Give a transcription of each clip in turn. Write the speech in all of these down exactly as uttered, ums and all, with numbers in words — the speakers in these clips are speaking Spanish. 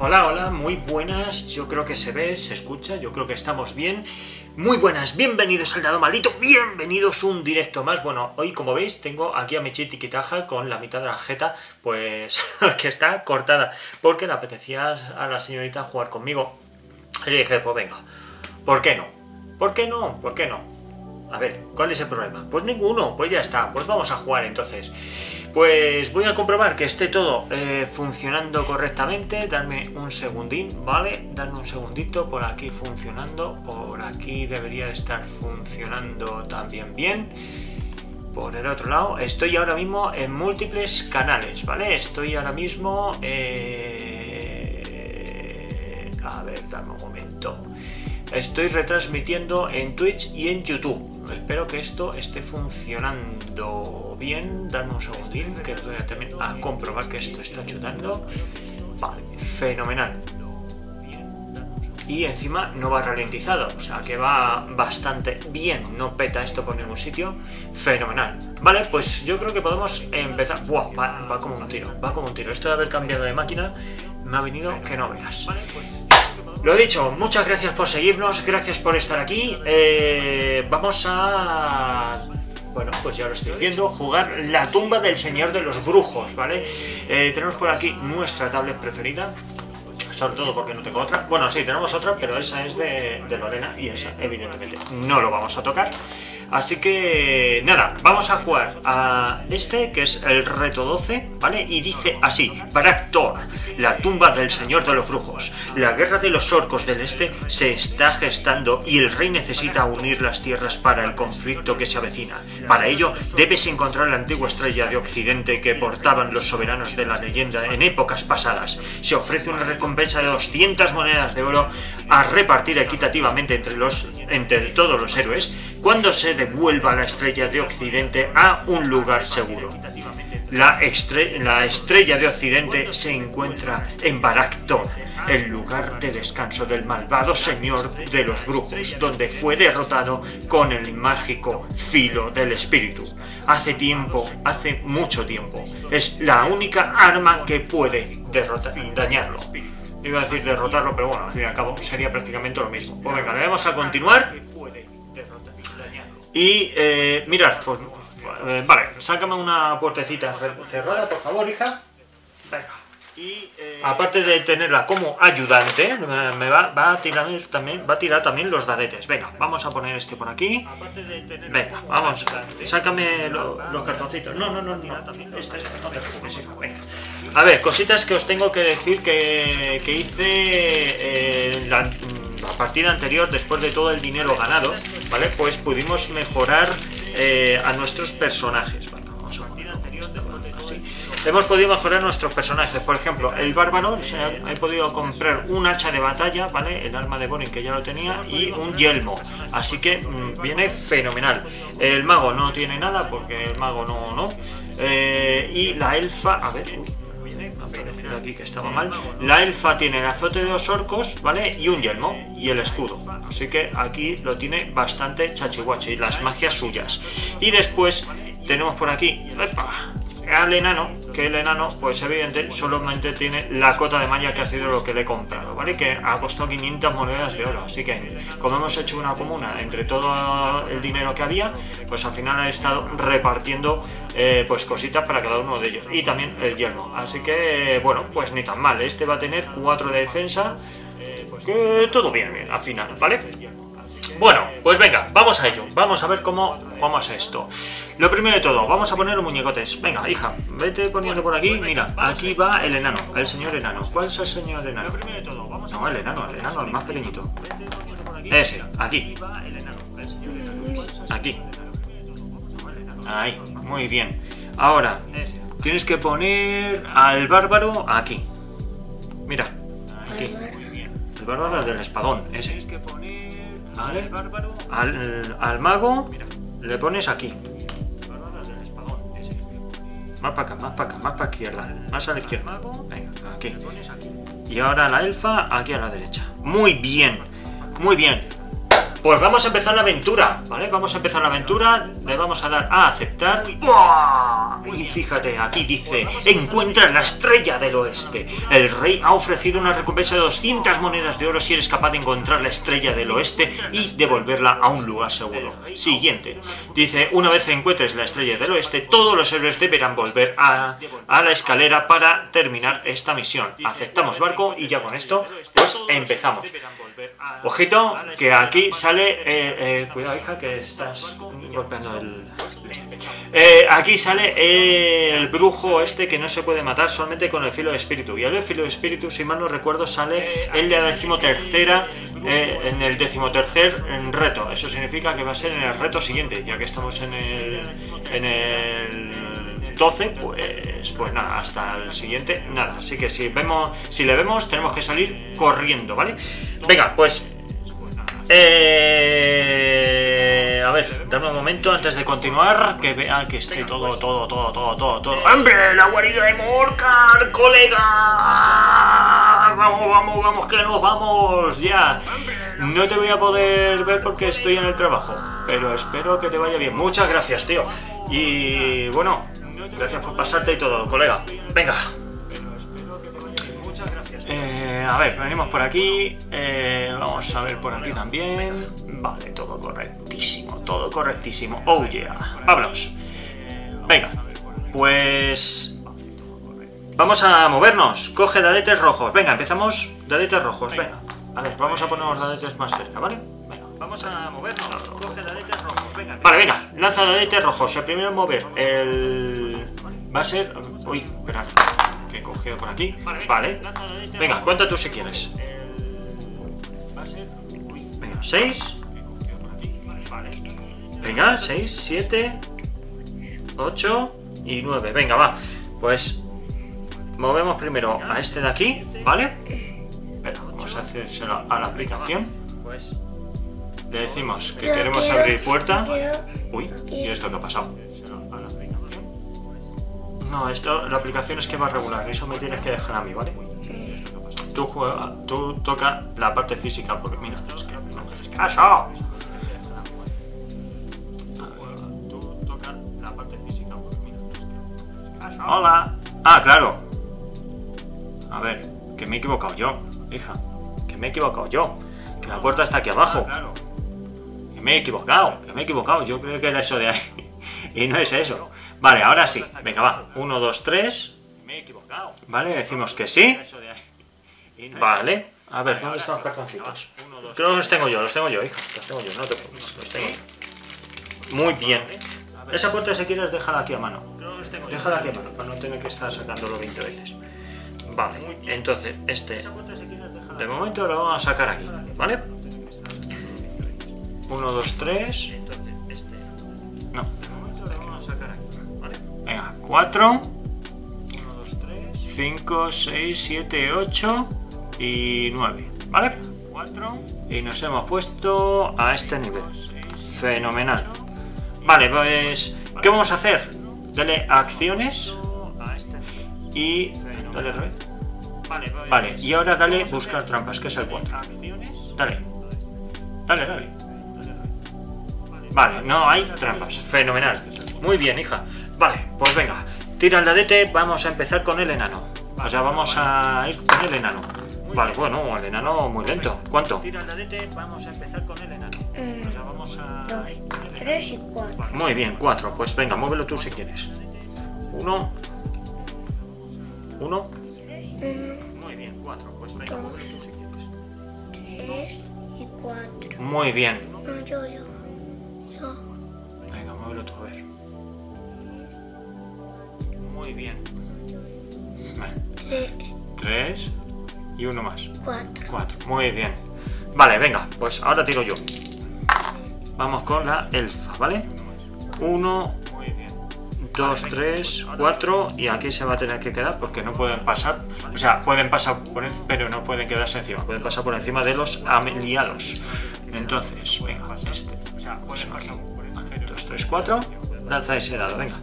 Hola, hola, muy buenas, yo creo que se ve, se escucha, yo creo que estamos bien. Muy buenas, bienvenidos al Dado Maldito, bienvenidos a un directo más. Bueno, hoy como veis tengo aquí a Michi Tiquitaja con la mitad de la jeta, pues que está cortada, porque le apetecía a la señorita jugar conmigo. Y le dije, pues venga, ¿por qué no? ¿Por qué no? ¿Por qué no? A ver, ¿cuál es el problema? Pues ninguno, pues ya está, pues vamos a jugar entonces. Pues voy a comprobar que esté todo eh, funcionando correctamente. Darme un segundín, ¿vale? Darme un segundito, por aquí funcionando. Por aquí debería estar funcionando también bien. Por el otro lado, estoy ahora mismo en múltiples canales, ¿vale? Estoy ahora mismo... Eh... A ver, dame un momento. Estoy retransmitiendo en Twitch y en YouTube. Espero que esto esté funcionando bien. Dame un segundín que voy a, también a comprobar que esto está chutando. Vale, fenomenal. Y encima no va ralentizado, o sea que va bastante bien. No peta esto por ningún sitio. Fenomenal. Vale, pues yo creo que podemos empezar. Buah, va, va como un tiro, va como un tiro. Esto de haber cambiado de máquina me ha venido que no veas. Vale, pues... Lo he dicho, muchas gracias por seguirnos, gracias por estar aquí. Eh, vamos a... Bueno, pues ya lo estoy viendo, jugar la tumba del señor de los brujos, ¿vale? Eh, tenemos por aquí nuestra tablet preferida, sobre todo porque no tengo otra. Bueno, sí, tenemos otra, pero esa es de, de Lorena y esa, evidentemente, no lo vamos a tocar. Así que, nada, vamos a jugar a este, que es el reto doce, ¿vale? Y dice así, Barak-Thor, la tumba del señor de los brujos. La guerra de los orcos del este se está gestando y el rey necesita unir las tierras para el conflicto que se avecina. Para ello, debes encontrar la antigua estrella de Occidente que portaban los soberanos de la leyenda en épocas pasadas. Se ofrece una recompensa de doscientas monedas de oro a repartir equitativamente entre, los, entre todos los héroes cuando se devuelva la estrella de Occidente a un lugar seguro. La, estre la estrella de Occidente se encuentra en Barak-Thor, el lugar de descanso del malvado señor de los brujos, donde fue derrotado con el mágico filo del espíritu. Hace tiempo, hace mucho tiempo, es la única arma que puede derrotar, dañarlo. Iba a decir derrotarlo, pero bueno, al fin y al cabo sería prácticamente lo mismo. Pues venga, le vamos a continuar. Y eh, mirad, pues eh, vale, sácame una puertecita cerrada, por favor, hija. Venga. Y eh, aparte de tenerla como ayudante, me, me va, va a tirar también, va a tirar también los dadetes. Venga, vamos a poner este por aquí. Venga, vamos, sácame lo, los cartoncitos. No, no, no, ni nada también. Este, este, no te preocupes, hija. Venga. A ver, cositas que os tengo que decir que, que hice eh, la, la partida anterior, después de todo el dinero ganado, ¿vale? Pues pudimos mejorar eh, a nuestros personajes. Vale, vamos a poner así. Hemos podido mejorar nuestros personajes. Por ejemplo, el bárbaro, o sea, he podido comprar un hacha de batalla, ¿vale? El arma de Borin, que ya lo tenía, y un yelmo. Así que mmm, viene fenomenal. El mago no tiene nada, porque el mago no, no. Eh, y la elfa, a ver... aparecido aquí que estaba mal. La elfa tiene el azote de los orcos, ¿vale? Y un yelmo y el escudo. Así que aquí lo tiene bastante chachihuachi, las magias suyas. Y después tenemos por aquí ¡epa! Al enano, que el enano, pues evidente, solamente tiene la cota de malla, que ha sido lo que le he comprado, ¿vale? Que ha costado quinientas monedas de oro. Así que, como hemos hecho una comuna entre todo el dinero que había, pues al final he estado repartiendo eh, pues cositas para cada uno de ellos. Y también el yelmo. Así que, bueno, pues ni tan mal. Este va a tener cuatro de defensa, eh, pues que todo bien, bien, al final, ¿vale? Bueno, pues venga, vamos a ello. Vamos a ver cómo jugamos a esto. Lo primero de todo, vamos a poner los muñecotes. Venga, hija, vete poniendo por aquí. Mira, aquí va el enano, el señor enano. ¿Cuál es el señor enano? No, el enano, el enano, el más pequeñito. Ese, aquí. Aquí. Ahí, muy bien. Ahora, tienes que poner al bárbaro aquí. Mira, aquí. El bárbaro del espadón, ese. ¿Vale? Al, al mago le pones aquí. Más para acá, más para acá, más para izquierda. Más a la izquierda. Venga, aquí. Y ahora la elfa aquí a la derecha. Muy bien, muy bien. pues vamos a empezar la aventura, ¿vale? Vamos a empezar la aventura, le vamos a dar a aceptar. ¡Uah! Y fíjate, aquí dice, encuentra la estrella del oeste. El rey ha ofrecido una recompensa de doscientas monedas de oro si eres capaz de encontrar la estrella del oeste y devolverla a un lugar seguro. Siguiente. Dice, una vez encuentres la estrella del oeste, todos los héroes deberán volver a, a la escalera para terminar esta misión. Aceptamos barco y ya con esto, pues empezamos. Ojito, que aquí sale... Eh, eh, cuidado, hija, que estás golpeando el... Eh, aquí sale el brujo este que no se puede matar solamente con el filo de espíritu. Y el filo de espíritu, si mal no recuerdo, sale en la decimotercera, eh, en el decimotercer reto. Eso significa que va a ser en el reto siguiente, ya que estamos en el... En el doce, pues, pues nada, hasta el siguiente, nada. Así que si vemos, si le vemos, tenemos que salir corriendo, ¿vale? Venga, pues... Eh, a ver, dame un momento antes de continuar, que vean que esté todo, todo, todo, todo, todo, todo. ¡Hombre! ¡La guarida de Morcar, colega! Vamos, vamos, vamos, que nos vamos, ya. No te voy a poder ver porque estoy en el trabajo, pero espero que te vaya bien. Muchas gracias, tío. Y bueno, gracias por pasarte y todo, colega. Venga. Eh, a ver, venimos por aquí. Eh, vamos a ver por aquí también. Vale, todo correctísimo, todo correctísimo. Oh yeah, vámonos. Venga, pues vamos a movernos. Coge dadetes rojos. Venga, empezamos. Dadetes rojos, venga. A ver, vamos a ponernos dadetes más cerca, ¿vale? Venga, vamos a movernos. Coge dadetes rojos. Venga, vale, venga, lanza dadetes rojos. El primero en mover el... va a ser... Uy, espera, que he cogido por aquí. Vale, venga, cuenta tú si quieres. Venga, seis. Venga, seis, siete, ocho y nueve. Venga, va. Pues movemos primero a este de aquí, ¿vale? Espera, vamos a hacérselo a la aplicación. Pues le decimos que queremos abrir puerta. Uy, ¿y esto qué ha pasado? No, esto, la aplicación es que va regular, eso me tienes que dejar a mí, ¿vale? Tú juega, tú toca la parte física, porque mira, es que no me haces caso. A ver, tú toca la parte física, porque mira, es que no me haces caso. Hola. Ah, claro. A ver, que me he equivocado yo, hija. Que me he equivocado yo. Que la puerta está aquí abajo. Que me he equivocado, que me he equivocado. Yo creo que era eso de ahí. Y no es eso. Vale, ahora sí. Venga, va. uno, dos, tres. Vale, decimos que sí. Vale. A ver, ¿dónde están los cartoncitos? Creo que los tengo yo, los tengo yo, hija. Los tengo yo, no te preocupes. Los tengo yo. Muy bien. Esa puerta, si quieres, déjala aquí a mano. Déjala aquí a mano, para no tener que estar sacándolo veinte veces. Vale, entonces, este... de momento lo vamos a sacar aquí, ¿vale? uno, dos, tres... No. Venga, cuatro, cinco, seis, siete, ocho y nueve, ¿vale? Y nos hemos puesto a este nivel. Fenomenal. Vale, pues, ¿qué vamos a hacer? Dale a acciones y... dale rey. Vale, y ahora dale buscar trampas, que es el cuatro. Dale. Dale, dale. Vale, no hay trampas. Fenomenal. Muy bien, hija. Vale, pues venga. Tira el dadete, vamos a empezar con el enano. O sea, vamos a ir con el enano. Vale, bueno, el enano muy lento. ¿Cuánto? Tira el dadete, vamos a empezar con el enano. O sea, vamos a... dos, tres y cuatro. Muy bien, cuatro. Pues venga, muévelo tú si quieres. Uno. Uno. Muy bien, cuatro. Pues venga, muévelo tú si quieres. Tres y cuatro. Muy bien. Yo, yo. Yo. Venga, muévelo tú a ver. Muy bien. Tres y uno más. Cuatro. Cuatro. Muy bien. Vale, venga, pues ahora tiro yo. Vamos con la elfa, ¿vale? Uno, dos, tres, cuatro. Y aquí se va a tener que quedar porque no pueden pasar. O sea, pueden pasar por encima, pero no pueden quedarse encima. Pueden pasar por encima de los aliados. Entonces, venga, este. O sea, pueden pasar por encima. dos, tres, cuatro. Lanza ese dado, venga.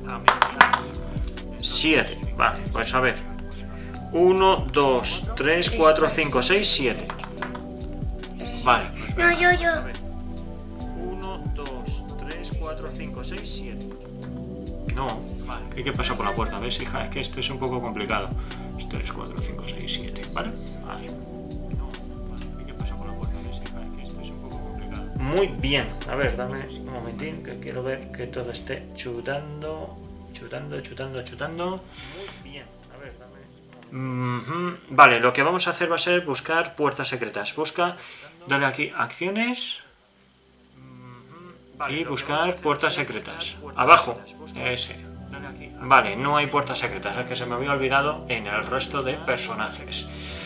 siete. Vale, pues a ver. uno, dos, tres, cuatro, cinco, seis, siete. Vale. No, yo, yo. tres, cuatro, cinco, seis, siete. No, vale, hay que pasar por la puerta, ¿ves, hija? Es que esto es un poco complicado. tres, cuatro, cinco, seis, siete, ¿vale? Ahí. No, vale, hay que pasar por la puerta, ¿ves, hija? Es que esto es un poco complicado. Muy bien, a ver, dame un momentín que quiero ver que todo esté chutando, chutando, chutando, chutando. Muy bien, a ver, dame. Mm-hmm. Vale, lo que vamos a hacer va a ser buscar puertas secretas. Busca, dale aquí acciones y buscar puertas secretas. Abajo, ese. Vale, no hay puertas secretas, es que se me había olvidado en el resto de personajes.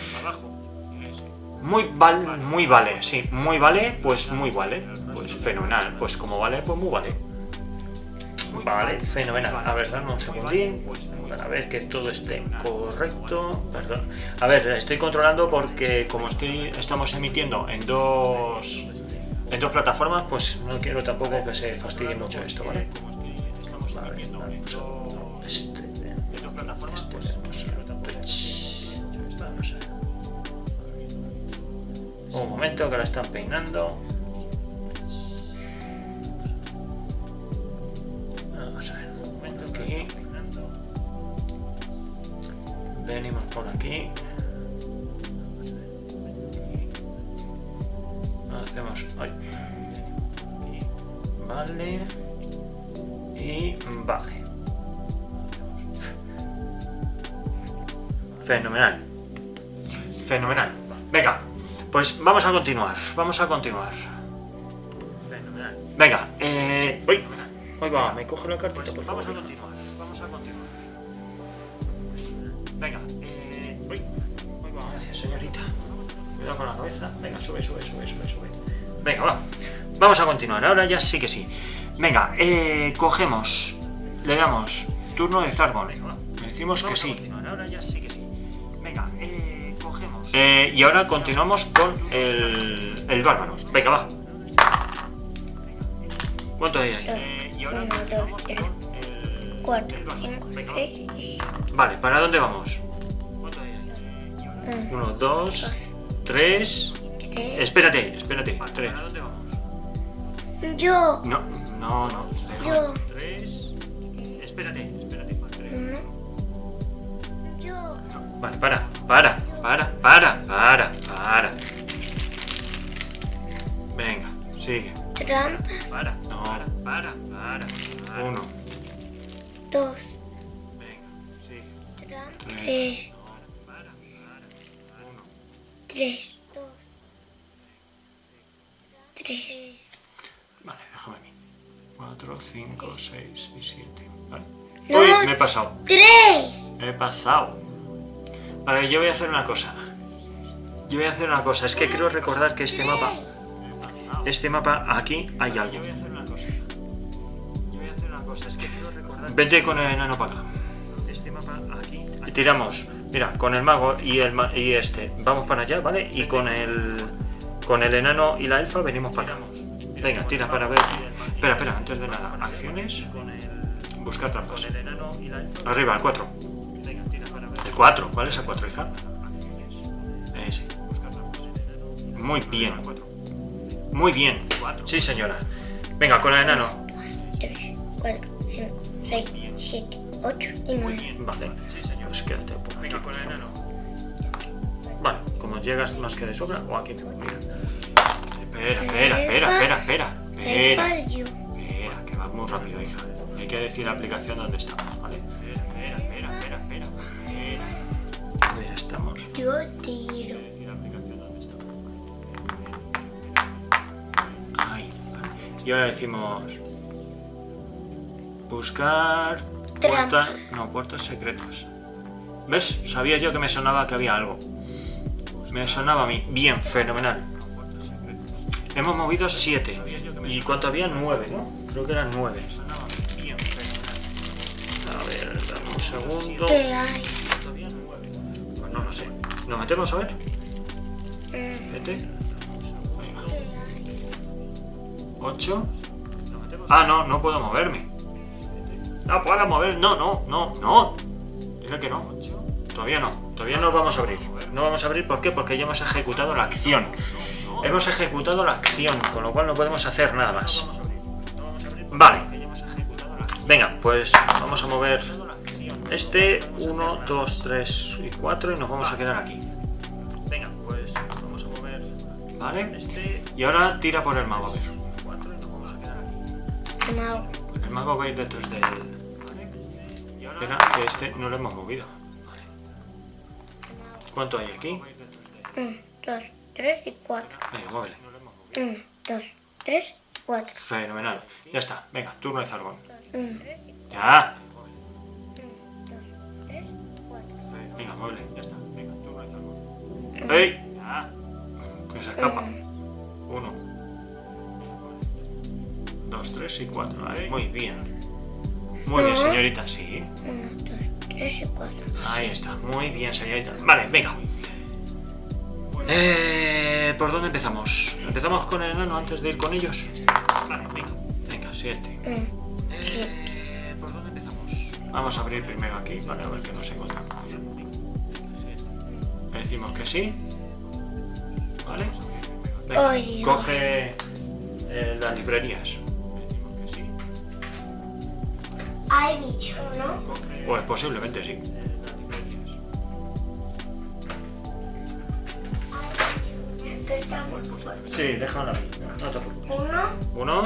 Muy vale, muy vale, sí, muy vale, pues muy vale. Pues fenomenal, pues como vale, pues muy vale. Vale, fenomenal. A ver, dame un segundín para ver que todo esté correcto. Perdón. A ver, estoy controlando porque como estoy, estamos emitiendo en dos en dos plataformas, pues no quiero tampoco que se fastidie mucho esto, ¿vale? Vale, vamos a este, en dos plataformas, pues vamos a un momento que la están peinando. Vamos a ver, un momento aquí. Venimos por aquí. Hacemos. Ay. Vale. Y vale. Fenomenal. Fenomenal. Venga. Pues vamos a continuar. Vamos a continuar. Fenomenal. Venga. Eh. Uy. Uy, va. Me coge la cartita. Pues vamos a continuar. Vamos a continuar. Venga. Eh. Uy. Uy, va. Gracias, señorita. Cuidado con la cabeza. Venga, sube, sube, sube, sube, sube. Venga, va. Vamos a continuar. Ahora ya sí que sí. Venga, eh, cogemos. Le damos turno de Zargon. Le decimos que sí. Ahora ya sí que sí. Venga, eh, cogemos. Eh, y ahora continuamos con el, el bárbaro. Venga, va. ¿Cuánto hay ahí? Eh, y ahora continuamos con el, cuatro, cinco, seis. Vale, ¿para dónde vamos? ¿Cuánto hay ahí? Uno, dos, tres. Espérate, espérate. Tres. ¿Para dónde vamos? Yo. No, no, no. Yo. Tres. Espérate, espérate. Tres. Uno. Yo. No. Vale, para, para, para, para, para, para. Venga, sigue. Trampa. Para, no, para, para, para. Uno. Dos. Venga, sigue. Trampa. Tres. Tres. No, para, para. Uno. Tres. Dos. Tres. Vale, déjame aquí. Cuatro, cinco, seis y siete. Vale. No. Uy, me he pasado. Tres. Me he pasado. Vale, yo voy a hacer una cosa. Yo voy a hacer una cosa. Es que creo recordar que este mapa... Este mapa, aquí hay algo. Yo voy a hacer una cosa. Yo voy a hacer una cosa. Es que creo recordar... Vete con el enano para acá. Este mapa, aquí... Y tiramos. Mira, con el mago y, el ma y este. Vamos para allá, ¿vale? Y con el... Con el enano y la elfa venimos para acá. Venga, tira para ver... Espera, espera, antes de nada. Acciones. Buscar trampas. Arriba, el cuatro. El cuatro, ¿cuál es el cuatro, hija? Ese. Muy bien. Muy bien. Sí, señora. Venga, con el enano. Dos, tres, cuatro, cinco, seis, siete, ocho y nueve. Vale. Pues quédate por aquí. Venga, con el enano. Vale, como llegas más que de sobra, o aquí mismo, mira. Espera, espera, espera, espera, espera. Espera, espera, que va muy rápido, hija. Hay que decir la aplicación donde estamos, ¿vale? Espera, espera, espera, espera, espera. Espera. A ver, estamos. Yo tiro. Ay. Y ahora decimos... Buscar... Puertas... No, puertas secretas. ¿Ves? Sabía yo que me sonaba que había algo. Me sonaba a mí. Bien, fenomenal. Hemos movido siete. ¿Y cuánto había? nueve, ¿no? Creo que eran nueve. A ver, dame un segundo. ¿Qué hay? Pues no lo sé. ¿Nos metemos a ver? Vete. ocho. Ah, no, no puedo moverme. No puedo mover. No, no, no, no. Dile que no. Todavía no. Todavía no vamos a abrir. No vamos a abrir, ¿por qué? Porque ya hemos ejecutado la acción. Hemos ejecutado la acción, con lo cual no podemos hacer nada más. Vale. Venga, pues vamos a mover este uno, dos, tres y cuatro y nos vamos a quedar aquí. Venga, pues vamos a mover. Vale. Y ahora tira por el mago, a ver. El mago. El mago va a ir detrás de él. Espera, que este no lo hemos movido. Vale. ¿Cuánto hay aquí? Uno, dos, tres y cuatro. Venga, muévele. Uno, dos, tres, cuatro. Fenomenal. Ya está. Venga, turno de Zargón. Uno, Ya. dos, tres, cuatro. Venga, muévele. Ya está. Venga, turno de Zargón. ¡Ey! Ya. Que se escapa. Uno. Dos, tres y cuatro. Vale. Muy bien. Muy bien, señorita. Sí. Uno, dos, tres y cuatro. Ahí está. Muy bien, señorita. Vale, venga. Eh, ¿Por dónde empezamos? ¿Empezamos con el enano antes de ir con ellos? Vale, venga. Venga, siete. Eh, ¿Por dónde empezamos? Vamos a abrir primero aquí, vale, a ver qué nos encontramos. Le decimos que sí. Vale. Venga, Oh, Dios. coge eh, las librerías. Le decimos que sí. Hay bicho, ¿no? Pues posiblemente sí. Estamos. Sí, déjala a mí. No te preocupes. Uno. Uno.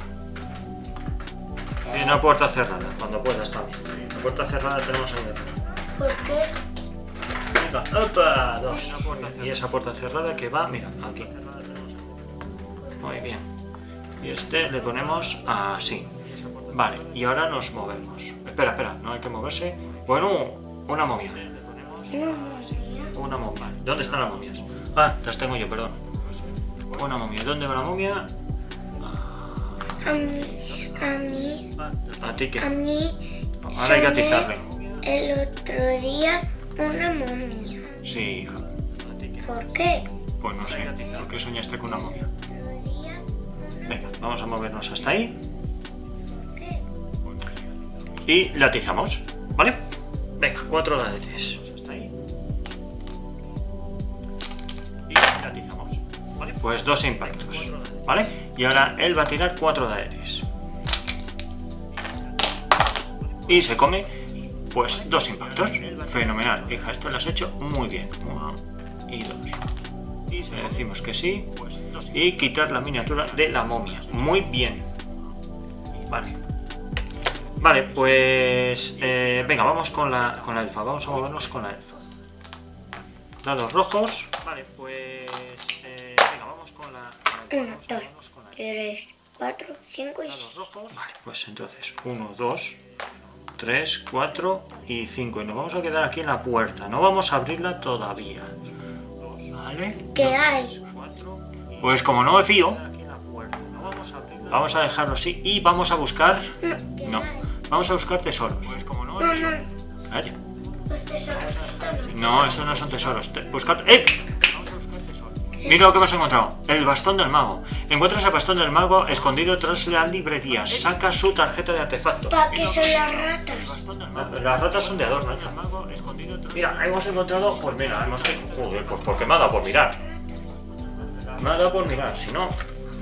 Y una puerta cerrada, cuando puedas también. La puerta cerrada tenemos ahí atrás. ¿Por qué? Venga, opa, dos. Y esa puerta cerrada que va, mira, aquí. Muy bien. Y este le ponemos así. Vale, y ahora nos movemos. Espera, espera, no hay que moverse. Bueno, una momia. No, Una momia. ¿Dónde están las momias? Ah, las tengo yo, perdón. Una momia. ¿Dónde va la momia? a mí, a mí, ¿A ti qué? a mí. Ahora hay que atizarle. El otro día una momia. Sí, hija. ¿A ti qué? ¿Por qué? Pues no sé. ¿Por qué soñaste con una momia? Otro día una. Venga, vamos a movernos hasta ahí. ¿Por qué? Y la atizamos, ¿vale? Venga, cuatro dadetes. Hasta ahí. Y la atizamos, ¿vale? Pues dos impactos, ¿vale? Y ahora él va a tirar cuatro dadetes. Y se come, pues, dos impactos. Fenomenal, hija, esto lo has hecho muy bien. Uno y dos. Y le decimos que sí. Y quitar la miniatura de la momia. Muy bien. Vale. Vale, pues... Eh, venga, vamos con la, con la elfa. Vamos a movernos con la elfa. Dados rojos. Vale, pues... Eh, venga, vamos con la... Con la Uno, elfa. dos, Vamos con la elfa. tres, cuatro, cinco y Dados seis. rojos. Vale, pues entonces... Uno, dos, tres, cuatro y cinco. Y nos vamos a quedar aquí en la puerta. No vamos a abrirla todavía. Vale. ¿Qué hay? Pues como no me fío... Vamos a dejarlo así y vamos a buscar... No. Vamos a buscar tesoros. Pues como no... No, no, Calla. los tesoros están. No, esos no son tesoros. Te- Buscad... ¡Eh! Mira lo que hemos encontrado. El bastón del mago. Encuentras el bastón del mago escondido tras la librería. Saca su tarjeta de artefacto. ¿Para qué son las ratas? Las ratas son de adorno, hija. Mira, hemos encontrado... Pues mira, hemos... Joder, pues porque me ha dado por mirar. Me ha dado por mirar, si no...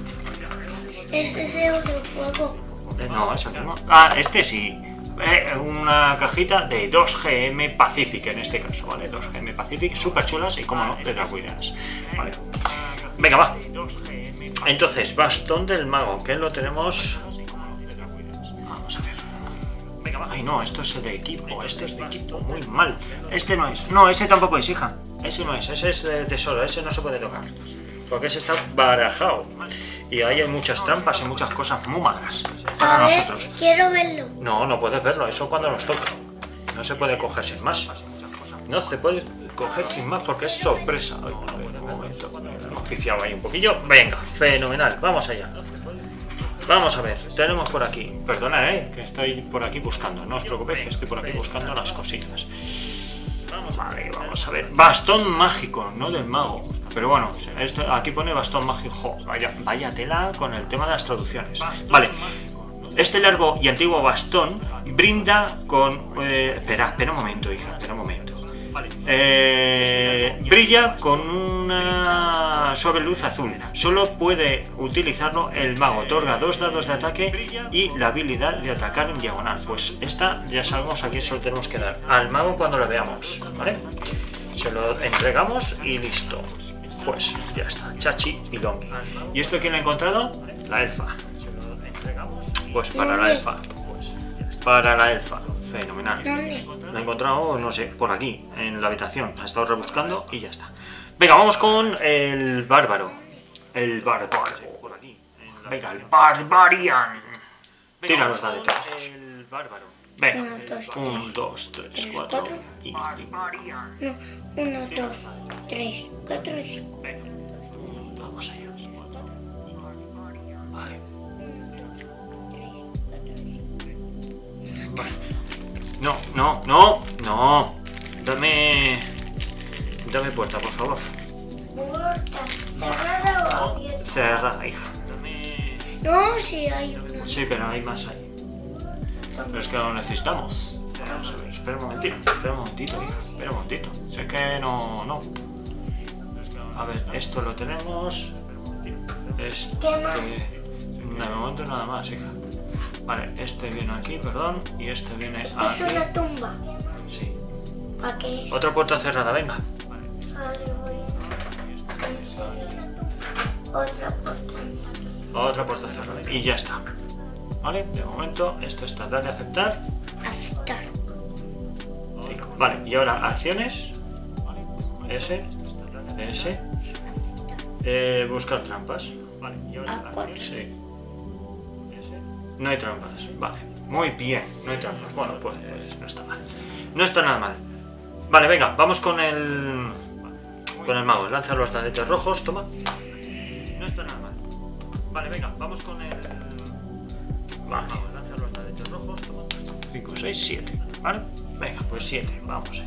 Es ese otro fuego. Eh, No, eso mismo. Ah, este sí. Eh, una cajita de dos G M Pacific en este caso, ¿vale? dos G M Pacific, súper chulas y, como no, de Dracuidas. Vale. Venga, va. Entonces, bastón del mago, que lo tenemos... Vamos a ver. Venga, va. Ay, no, esto es el de equipo. Esto es de equipo. Muy mal. Este no es. No, ese tampoco es, hija. Ese no es. Ese es de tesoro. Ese no se puede tocar. Porque ese está barajado. Y ahí hay muchas trampas y muchas cosas muy malas para A ver, nosotros. quiero verlo. No, no puedes verlo, eso cuando nos toca. No se puede coger sin más. No se puede coger sin más porque es sorpresa. Ay, a ver, un momento. Hemos pifiado ahí un poquillo. Venga, fenomenal, vamos allá. Vamos a ver, tenemos por aquí. Perdona, eh, que estoy por aquí buscando. No os preocupéis, que estoy por aquí buscando las cositas. Vale, vamos a ver. Bastón mágico, no del mago. Pero bueno, esto, aquí pone bastón mágico. Jo, vaya, vaya tela con el tema de las traducciones. Vale. Este largo y antiguo bastón brinda con... Eh, espera, espera un momento, hija, espera un momento. Eh, brilla con una suave luz azul. Solo puede utilizarlo el mago. Otorga dos dados de ataque y la habilidad de atacar en diagonal. Pues esta ya sabemos a quién se lo tenemos que dar. Al mago cuando lo veamos, ¿vale? Se lo entregamos y listo. Pues ya está, Chachi y Longi. ¿Y esto quién lo ha encontrado? La elfa. Pues para la elfa. Para la elfa. Fenomenal. ¿Dónde? Lo he encontrado, no sé, por aquí, en la habitación. Ha estado rebuscando y ya está. Venga, vamos con el bárbaro. El bárbaro. Venga, el barbarian. Tira los dadetes. El bárbaro. Venga. uno, dos, tres, cuatro. Y... No, uno, dos, tres, cuatro y cinco. Vamos allá. Vale. Vale. No, no, no, no. Dame... Dame puerta, por favor. ¿Puerta cerrada o abierta? Cerrada, hija. No, sí hay una. Sí, pero hay más ahí. Pero es que lo necesitamos. Vamos a ver, espera un momentito, espera un momentito, hija. Espera un momentito. Sé que no, no. A ver, esto lo tenemos. Este... ¿Qué más? De momento nada más, hija. Vale, este viene aquí, perdón. Y este viene Esto aquí. es una tumba. Sí. ¿Para qué es? Otra puerta cerrada, venga. Vale, voy a enseguida. Otra puerta. Otra puerta cerrada. Y ya está. Vale, de momento esto está. Dale a aceptar. Aceptar. cinco. Vale, y ahora acciones. S. S. Eh, buscar trampas. Vale, y ahora A cuatro. acciones. Sí. No hay trampas. Vale. Muy bien. No hay trampas. Bueno, pues no está mal. No está nada mal. Vale, venga, vamos con el... Con el mago. Lanza los dadetes rojos. Toma. No está nada mal. Vale, venga, vamos con el... Vale. Lanza los dadetes rojos. Toma. cinco, seis, siete. Vale. Venga, pues siete. Vamos allá.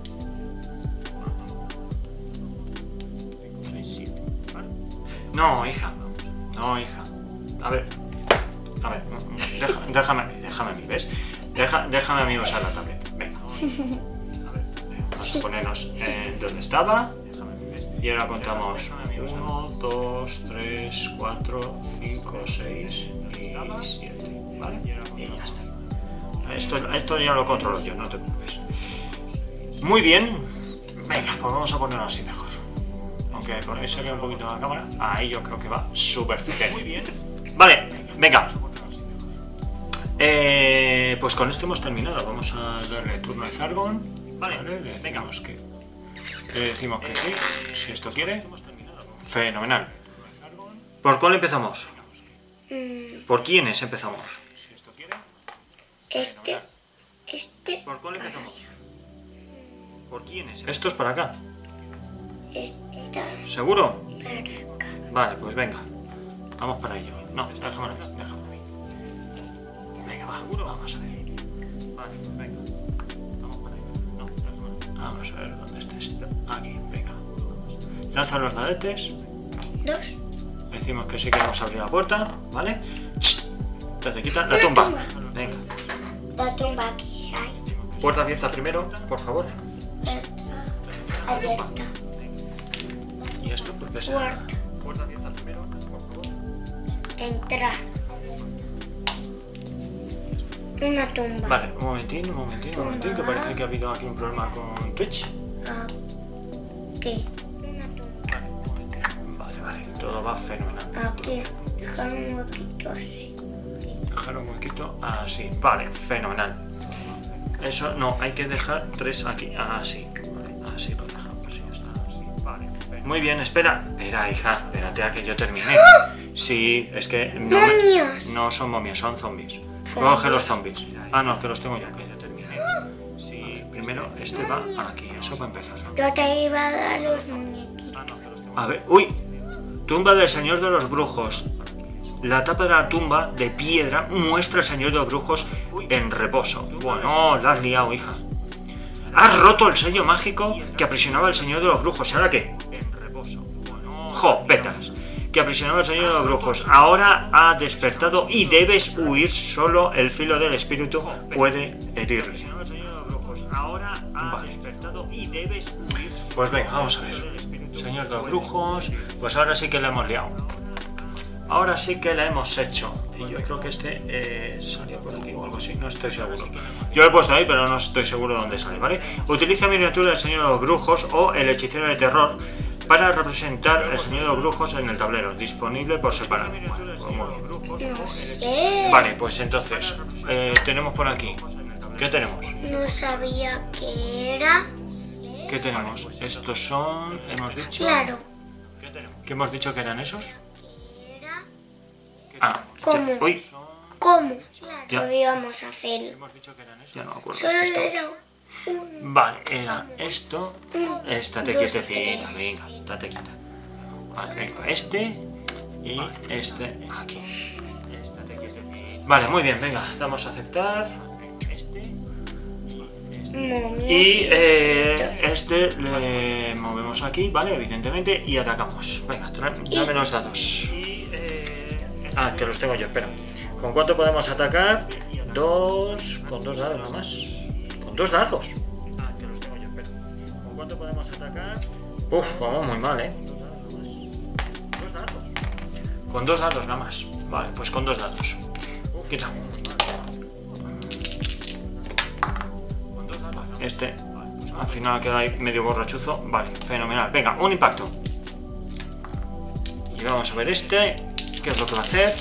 cinco, seis, siete. Vale. No, hija. No, hija. A ver. A ver, deja, déjame, déjame a mí, ¿ves? Deja, déjame a mí usar la tablet. Venga. A ver, vamos a ponernos en donde estaba. Y ahora contamos uno, dos, tres, cuatro, cinco, seis y siete. ¿Vale? Y ya está. Esto, esto ya lo controlo yo, no te preocupes. Muy bien. Venga, pues vamos a ponerlo así mejor. Aunque por ahí se ve un poquito la cámara. Ahí yo creo que va súper bien. Muy bien. Vale, venga. Eh, pues con esto hemos terminado. Vamos a darle turno de Zargon. Vale, vale, le decimos que, le decimos que sí, si esto quiere. Fenomenal. ¿Por cuál empezamos? Mm, ¿Por quiénes empezamos? este. Este. ¿Por cuál para empezamos? allá. ¿Por quiénes? Esto es para acá. Esta ¿Seguro? para acá. Vale, pues venga. Vamos para ello. No, déjame a mí, déjame a mí. Venga, va, vamos a ver. Vale, venga. Vamos para ello. No, déjame a mí. Vamos a ver dónde está esto. Aquí, venga. Lanza los dadetes. Dos. Decimos que sí queremos abrir la puerta, ¿vale? Te te quitas la Una tumba. tumba. Venga. La tumba aquí hay. Puerta abierta primero, por favor. Otra. Abierta. ¿Y esto por qué se Puerta. Puerta abierta primero, por favor. Entrar. Una tumba. Vale, un momentín, un momentín, un momentín, que parece que ha habido aquí un problema con Twitch. Aquí. Una tumba. Vale, un momentín. Vale, vale, todo va fenomenal. Aquí. Dejar un huequito así. Dejar un huequito así, vale, fenomenal. Eso no, hay que dejar tres aquí, así, vale, así lo dejamos, así ya está, así, vale. Muy bien, espera, espera, hija, espérate a que yo termine. Sí, es que no, me- ¡Momias! no son momias, son zombies. Zombies. Coge los zombies. Ah, no, que los tengo yo, que ya terminé. Sí, primero este va aquí, eso va a empezar. Yo te iba a dar los muñequitos. A ver, uy, tumba del señor de los brujos. La tapa de la tumba de piedra muestra al señor de los brujos en reposo. Bueno, la has liado, hija. Has roto el sello mágico que aprisionaba al señor de los brujos. ¿Ahora qué? En reposo. Jo, petas. Que aprisionaba al señor de los brujos. Ahora ha despertado y debes huir. Solo el filo del espíritu puede herirle. Ahora ha despertado Pues venga, vamos a ver. Señor de los brujos, pues ahora sí que la hemos liado. Ahora sí que la hemos hecho. Y yo creo que este eh, salió por aquí o algo así, no estoy seguro. Yo lo he puesto ahí, pero no estoy seguro de dónde sale, ¿vale? Utiliza miniatura del Señor de los Brujos o el Hechicero de Terror para representar el Señor de los Brujos en el tablero. Disponible por separado. No sé. Vale, pues entonces, eh, tenemos por aquí. ¿Qué tenemos? No sabía qué era. ¿Qué tenemos? Estos son, hemos dicho... Claro. ¿Qué hemos dicho que eran esos? Era. Ah, ¿Cómo? uy, ¿Cómo Ya. podíamos hacerlo? ya no me acuerdo. Solo es que era esto- un. Vale, era esto. un, Estate dos, quietecita, tres. venga, estate quieta. Vale, venga, este y este aquí. Vale, muy bien, venga, damos a aceptar. Momias Y eh, este le movemos aquí, ¿vale? Evidentemente, y atacamos. Venga, tra- dame los dados. Ah, que los tengo yo, espera. ¿Con cuánto podemos atacar? Dos. Con dos dados nada más. Con dos dados. Ah, que los tengo yo, espera. ¿Con cuánto podemos atacar? Uf, vamos muy mal, ¿eh? Dos dados. Con dos dados nada más. Vale, pues con dos dados. Quita. Este al final queda ahí medio borrachuzo. Vale, fenomenal. Venga, un impacto. Y vamos a ver este. ¿Qué es lo que va a hacer?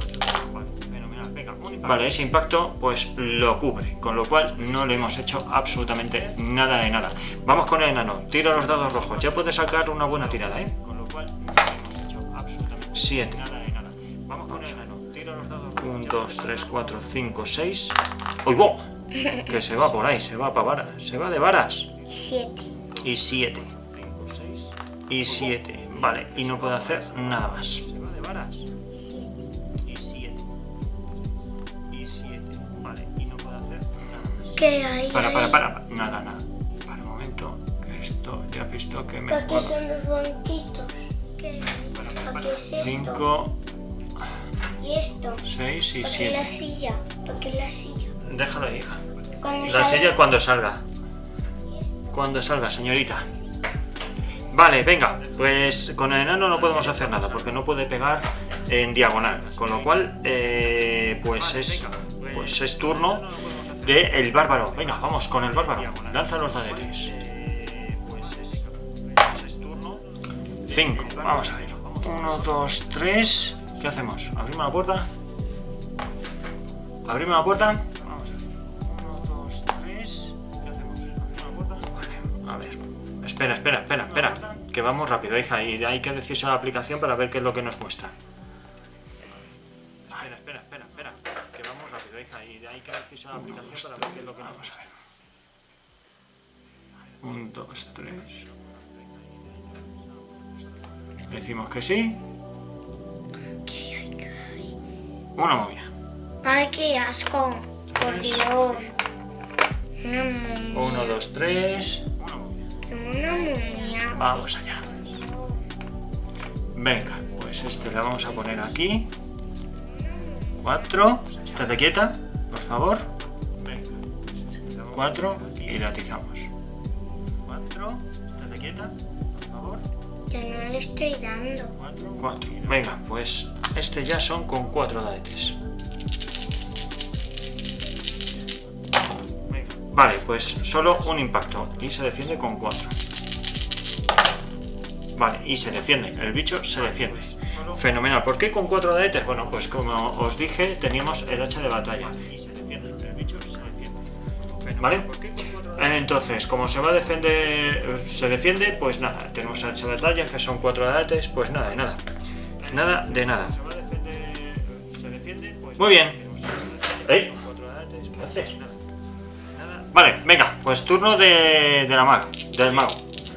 Vale, ese impacto pues lo cubre, con lo cual no le hemos hecho absolutamente nada de nada. Vamos con el enano. Tira los dados rojos. Ya puede sacar una buena tirada, ¿eh? Con lo cual no le hemos hecho absolutamente siete. Nada de nada. Vamos con el enano. Tira los dados rojos. uno, dos, tres, cuatro, cinco, seis. ¡Uy, wow! Que se va por ahí, se va para varas, se va de varas. Siete. Y siete. Y siete. Vale, y no puede hacer nada más. Se va de varas. Y siete. Y siete. Vale, y no puede hacer nada más. ¿Qué hay? Para, ahí? para, para. Nada, nada. Para un momento. Esto ya has visto que me ¿Para qué puedo. son los banquitos? ¿Qué hay? ¿Para qué es esto? cinco, ¿Y esto? seis y ¿Para qué la siete. silla? ¿Para qué la silla? Déjalo ahí, hija. Cuando La sale- silla cuando salga. Cuando salga, señorita. Vale, venga. Pues con el enano no podemos hacer nada porque no puede pegar en diagonal. Con lo cual, eh, pues es pues es turno de el bárbaro. Venga, vamos con el bárbaro. Lanza los dadetes. cinco. Vamos a ver. uno, dos, tres. ¿Qué hacemos? ¿Abrimos la puerta? ¿Abrimos la puerta? Vamos a ver. uno, dos, tres. ¿Qué hacemos? ¿Abrimos la puerta? Vale, a ver. Espera, espera, espera, espera. Que vamos rápido, hija. Y hay que decirse a la aplicación para ver qué es lo que nos muestra. Espera, espera, espera, espera. Que vamos rápido, hija. Y hay que decirse a la aplicación para ver qué es lo que nos muestra. uno, dos, tres. Decimos que sí. Una momia. Ay, qué asco. Por Dios. Una momia. uno, dos, tres. Una momia. Una momia. Vamos allá. Venga, pues este le vamos a poner aquí. cuatro. Estate quieta, por favor. Venga. cuatro y la atizamos. cuatro. Estate quieta, por favor. Yo no le estoy dando. cuatro. Venga, pues este ya son con cuatro dadetes. Vale, pues solo un impacto y se defiende con cuatro. Vale, y se defiende, el bicho se defiende. Fenomenal. ¿Por qué con cuatro dadetes? Bueno, pues como os dije, teníamos el hacha de batalla. ¿Vale? Entonces, como se va a defender, se defiende, pues nada, tenemos el hacha de batalla, que son cuatro dadetes, pues nada de nada. Nada de nada. Muy bien. ¿Veis? ¿Qué haces? Vale, venga, pues turno de, de la maga, del mago.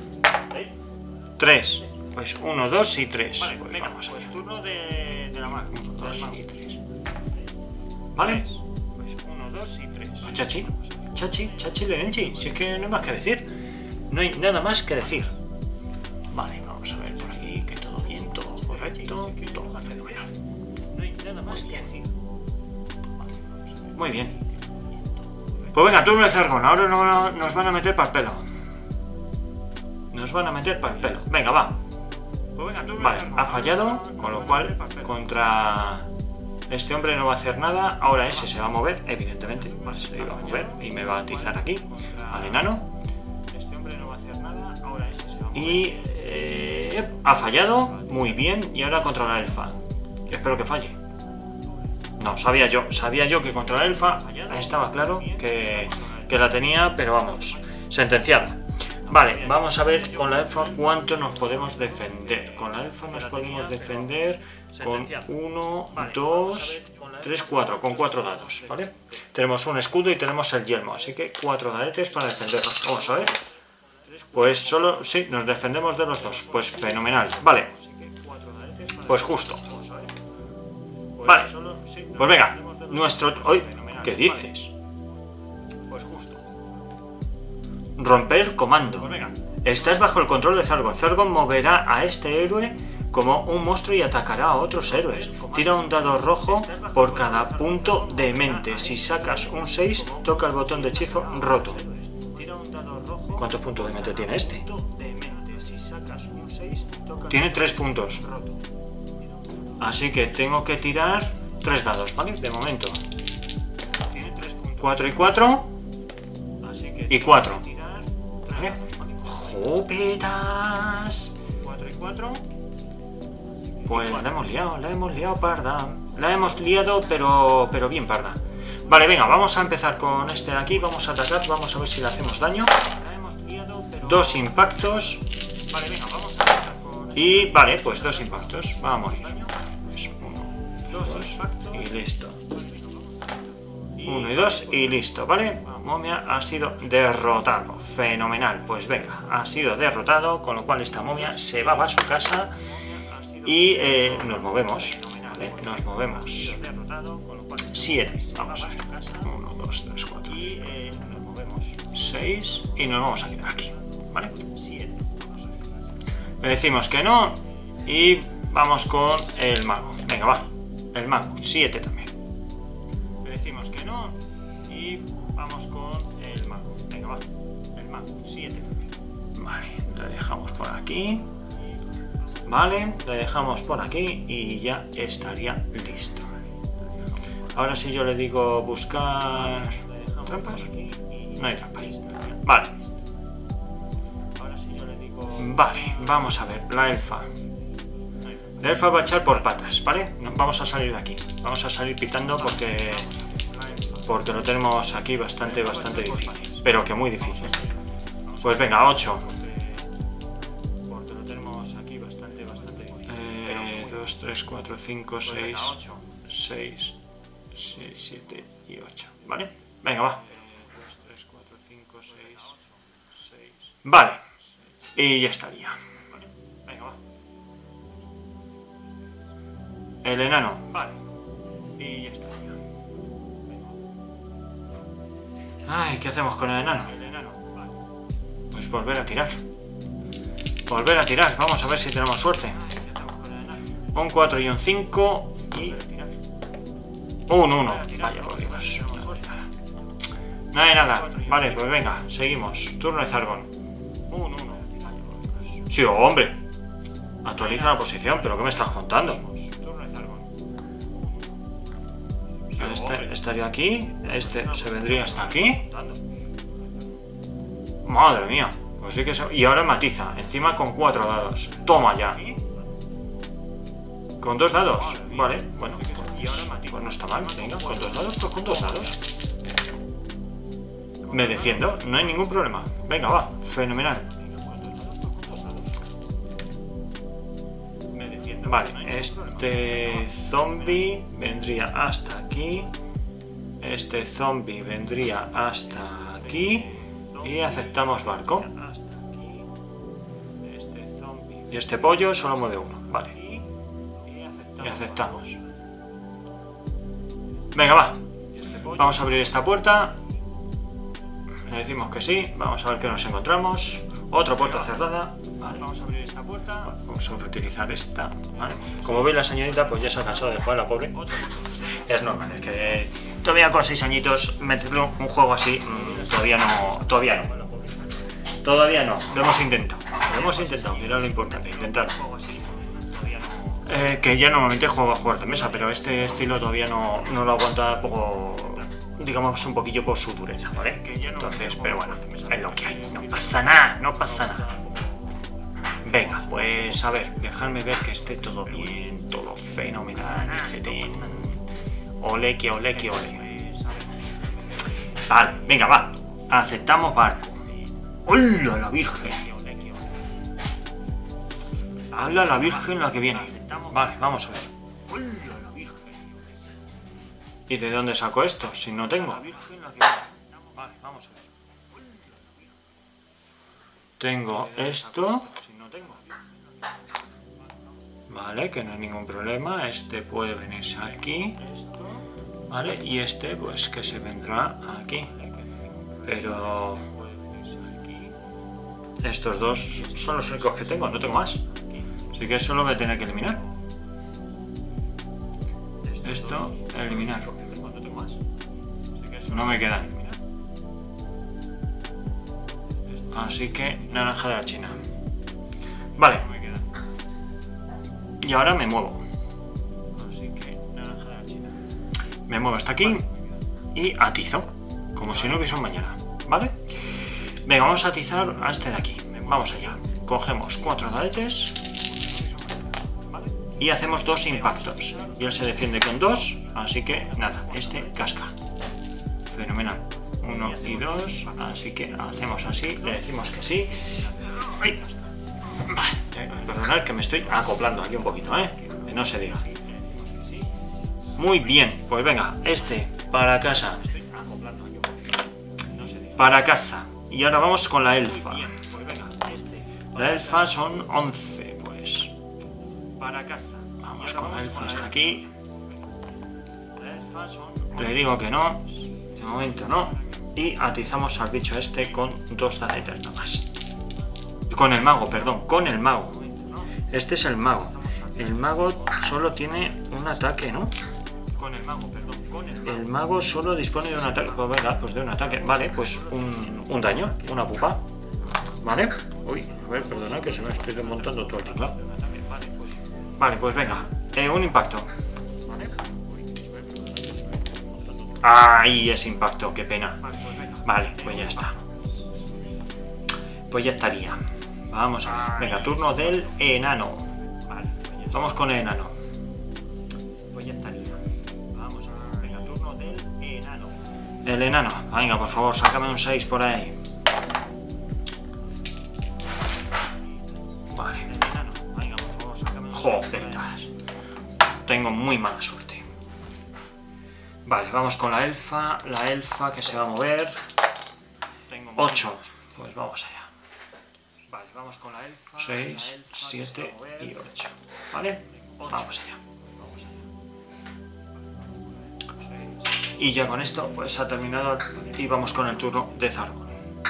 tres. Pues uno, dos y tres. Vale, pues venga, vamos pues turno de, de la maga. uno, dos y tres. ¿Vale? Pues uno, dos y tres. Chachi, chachi, chachi, lerenchi. Si es que no hay más que decir. No hay nada más que decir. Vale, vamos a ver por aquí que todo bien, todo correcto, todo fenomenal. No hay nada más que decir. Muy bien. Pues venga, turno de Zargón. Ahora no, nos van a meter para el pelo. van a meter para el pelo. Venga, va. Vale, ha fallado, con lo cual contra este hombre no va a hacer nada. Ahora ese se va a mover, evidentemente. Se va a mover y me va a atizar aquí al enano. Y eh, ha fallado, muy bien. Y ahora contra la elfa. Espero que falle. No, sabía yo, sabía yo que contra la elfa estaba claro que, que la tenía, pero vamos, sentenciada. Vale, vamos a ver con la elfa cuánto nos podemos defender. Con la elfa nos podemos defender con uno, dos, tres, cuatro, con cuatro dados, ¿vale? Tenemos un escudo y tenemos el yelmo, así que cuatro dadetes para defendernos. Vamos a ver. Pues solo, sí, nos defendemos de los dos. Pues fenomenal, vale. Pues justo. Vale, pues venga, nuestro... ¡Uy! ¿Qué dices? Pues justo. Romper comando. Estás bajo el control de Zargon. Zargon moverá a este héroe como un monstruo y atacará a otros héroes. Tira un dado rojo por cada punto de mente. Si sacas un seis, toca el botón de hechizo roto. ¿Cuántos puntos de mente tiene este? Tiene tres puntos. Así que tengo que tirar tres dados, ¿vale? De momento. cuatro y cuatro. Y cuatro. ¿Vale? ¡Jopetas! cuatro y cuatro. Pues la hemos liado, la hemos liado parda. La hemos liado, pero, pero bien parda. Vale, venga, vamos a empezar con este de aquí. Vamos a atacar, vamos a ver si le hacemos daño. Dos impactos. Vale, venga, vamos a empezar con... Y vale, pues dos impactos. Va a morir. Dos y listo. Uno y dos y listo, ¿vale? Momia ha sido derrotado. Fenomenal. Pues venga, ha sido derrotado, con lo cual esta momia se va a su casa y eh, nos movemos. ¿Vale? Nos movemos. Siete. Vamos a ver. Uno, dos, tres, cuatro, cinco. Seis. Y nos vamos a quedar aquí. ¿Vale? Le decimos que no y vamos con el mago. Venga, va. El mago, siete también. Le decimos que no y vamos con el mago. Venga, va. El mago, siete también. Vale, le dejamos por aquí. Vale, le dejamos por aquí y ya estaría listo. Ahora si yo le digo buscar trampas, no hay trampas. Vale. Vale, vamos a ver, la elfa. La elfa va a echar por patas, ¿vale? Vamos a salir de aquí. Vamos a salir pitando porque porque lo tenemos aquí bastante, bastante difícil. Pero que muy difícil. Pues venga, ocho. Porque lo tenemos aquí bastante, bastante difícil. Eh, dos, tres, cuatro, cinco, seis, seis, seis, siete y ocho. ¿Vale? Venga, va. Vale. Y ya estaría. El enano. Vale. Y ya está. Ay, ¿qué hacemos con el enano? Pues volver a tirar. Volver a tirar. Vamos a ver si tenemos suerte. Un cuatro y un cinco. Y un uno. Vaya por Dios. No hay nada. Vale, pues venga, seguimos. Turno de Zargon. Un uno. Sí, hombre. Actualiza la posición, pero ¿qué me estás contando? Este estaría aquí, este se vendría hasta aquí. Madre mía, pues sí que se... Y ahora matiza, encima con cuatro dados. Toma ya. Con dos dados, vale, bueno, pues, pues no está mal. Venga, con dos dados, pues con dos dados. Me defiendo, no hay ningún problema. Venga, va, fenomenal. Vale, este zombie vendría hasta aquí. Este zombie vendría hasta aquí. Y aceptamos barco. Y este pollo solo mueve uno. Vale. Y aceptamos. Venga, va. Vamos a abrir esta puerta. Le decimos que sí. Vamos a ver qué nos encontramos. Otra puerta cerrada. Vale. Vamos a abrir esta puerta. Vale, vamos a reutilizar esta. Vale. Como veis, la señorita pues ya se ha cansado de jugar, la pobre. Es normal, es que todavía con seis añitos meterle un juego así mmm, todavía no. Todavía no. Todavía no. Lo hemos intentado. Lo hemos intentado, que era lo importante, intentar. Eh, que ya normalmente juego a juegos de mesa, pero este estilo todavía no, no lo aguanta poco, digamos, un poquillo por su dureza, ¿vale? Entonces, pero bueno, es lo que hay, no pasa nada, no pasa nada. Venga, pues a ver, dejadme ver que esté todo bien, todo fenomenal, etcétera. Ole, que ole, que ole. Vale, venga, va, aceptamos barco. ¡Hola, la Virgen! Habla la Virgen la que viene. Vale, vamos a ver. ¿Y de dónde saco esto? Si no tengo. Tengo esto. Vale, que no hay ningún problema. Este puede venirse aquí. Vale, y este pues que se vendrá aquí. Pero estos dos son los únicos que tengo, no tengo más. Así que eso lo voy a tener que eliminar. Esto, eliminar. No me queda. Así que naranja de la China. Vale. Y ahora me muevo. Así que naranja de la China. Me muevo hasta aquí y atizo. Como si no hubiese un mañana. ¿Vale? Venga, vamos a atizar a este de aquí. Vamos allá. Cogemos cuatro dadetes. Y hacemos dos impactos. Y él se defiende con dos. Así que nada, este casca. Fenomenal. Uno y dos. Así que hacemos así. Le decimos que sí. ¡Ay! Vale. Perdonad que me estoy acoplando aquí un poquito, ¿eh? Que no se diga. Muy bien. Pues venga, este para casa. Para casa. Y ahora vamos con la elfa. La elfa son once, pues. Para casa. Vamos con la elfa hasta aquí. Le digo que no. De momento no. Y atizamos al bicho este con dos dadetes nada más. Con el mago, perdón. Con el mago. Este es el mago. El mago solo tiene un ataque, ¿no? Con el mago, perdón. Con el mago. El mago solo dispone de un ataque. Pues venga, pues de un ataque. Vale, pues un, un daño. Una pupa. ¿Vale? Uy, a ver, perdona que se me estoy desmontando todo el teclado. Vale, pues venga, eh, un impacto. ¡Ay, ese impacto! ¡Qué pena! Vale, pues ya está. Pues ya estaría. Vamos a ver. Venga, turno del enano. Vamos con el enano. Pues ya estaría. Vamos a ver. Venga, turno del enano. El enano. Venga, por favor, sácame un seis por ahí. Joder, tengo muy mala suerte. Vale, vamos con la elfa. La elfa que se va a mover. ocho. Pues vamos allá. Vale, vamos con la elfa. seis, siete y ocho. ¿Vale? Vamos allá. Y ya con esto pues ha terminado. Y vamos con el turno de Zargon.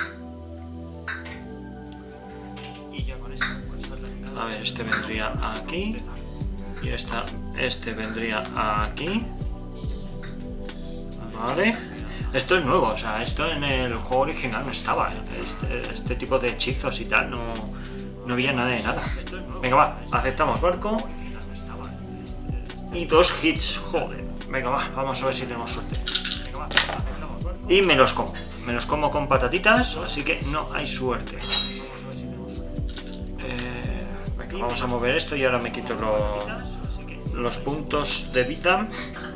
A ver, este vendría aquí. Y esta, este vendría aquí. Vale. Esto es nuevo, o sea, esto en el juego original no estaba. Este, este tipo de hechizos y tal, no, no había nada de nada. Venga, va, aceptamos barco. Y dos hits, joder. Venga, va, vamos a ver si tenemos suerte. Y me los como. Me los como con patatitas, así que no hay suerte. Vamos a mover esto y ahora me quito lo, los puntos de vida.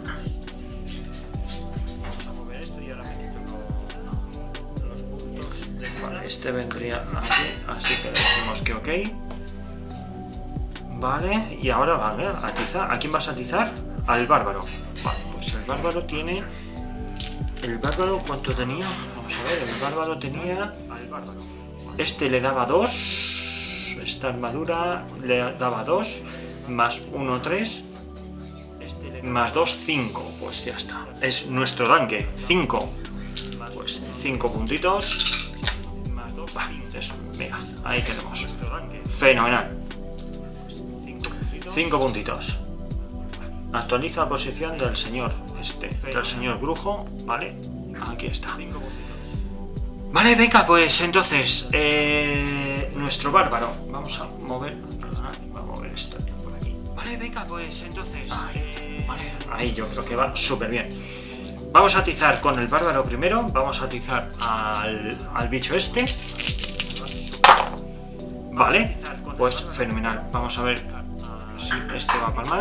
Vale, este vendría aquí, así que le decimos que ok. Vale, y ahora vale, atizar. ¿A quién vas a atizar? Al bárbaro. Vale, pues el bárbaro tiene... ¿El bárbaro cuánto tenía? Vamos a ver, el bárbaro tenía... Este le daba dos... Esta armadura le daba dos, más uno, tres, más dos, cinco. Pues ya está. Es nuestro tanque. cinco. Pues cinco puntitos. Bah, eso, mira, ahí tenemos. Fenomenal. cinco puntitos. Actualiza la posición del señor este, del señor brujo, ¿vale? Aquí está. Vale, venga, pues entonces, eh, nuestro bárbaro. Vamos a mover. Perdona, vamos a mover esto por aquí. Vale, venga, pues entonces. Eh, vale, ahí yo creo que va súper bien. Vamos a atizar con el bárbaro primero. Vamos a atizar al, al bicho este. Vale, pues fenomenal. Vamos a ver si este va a palmar.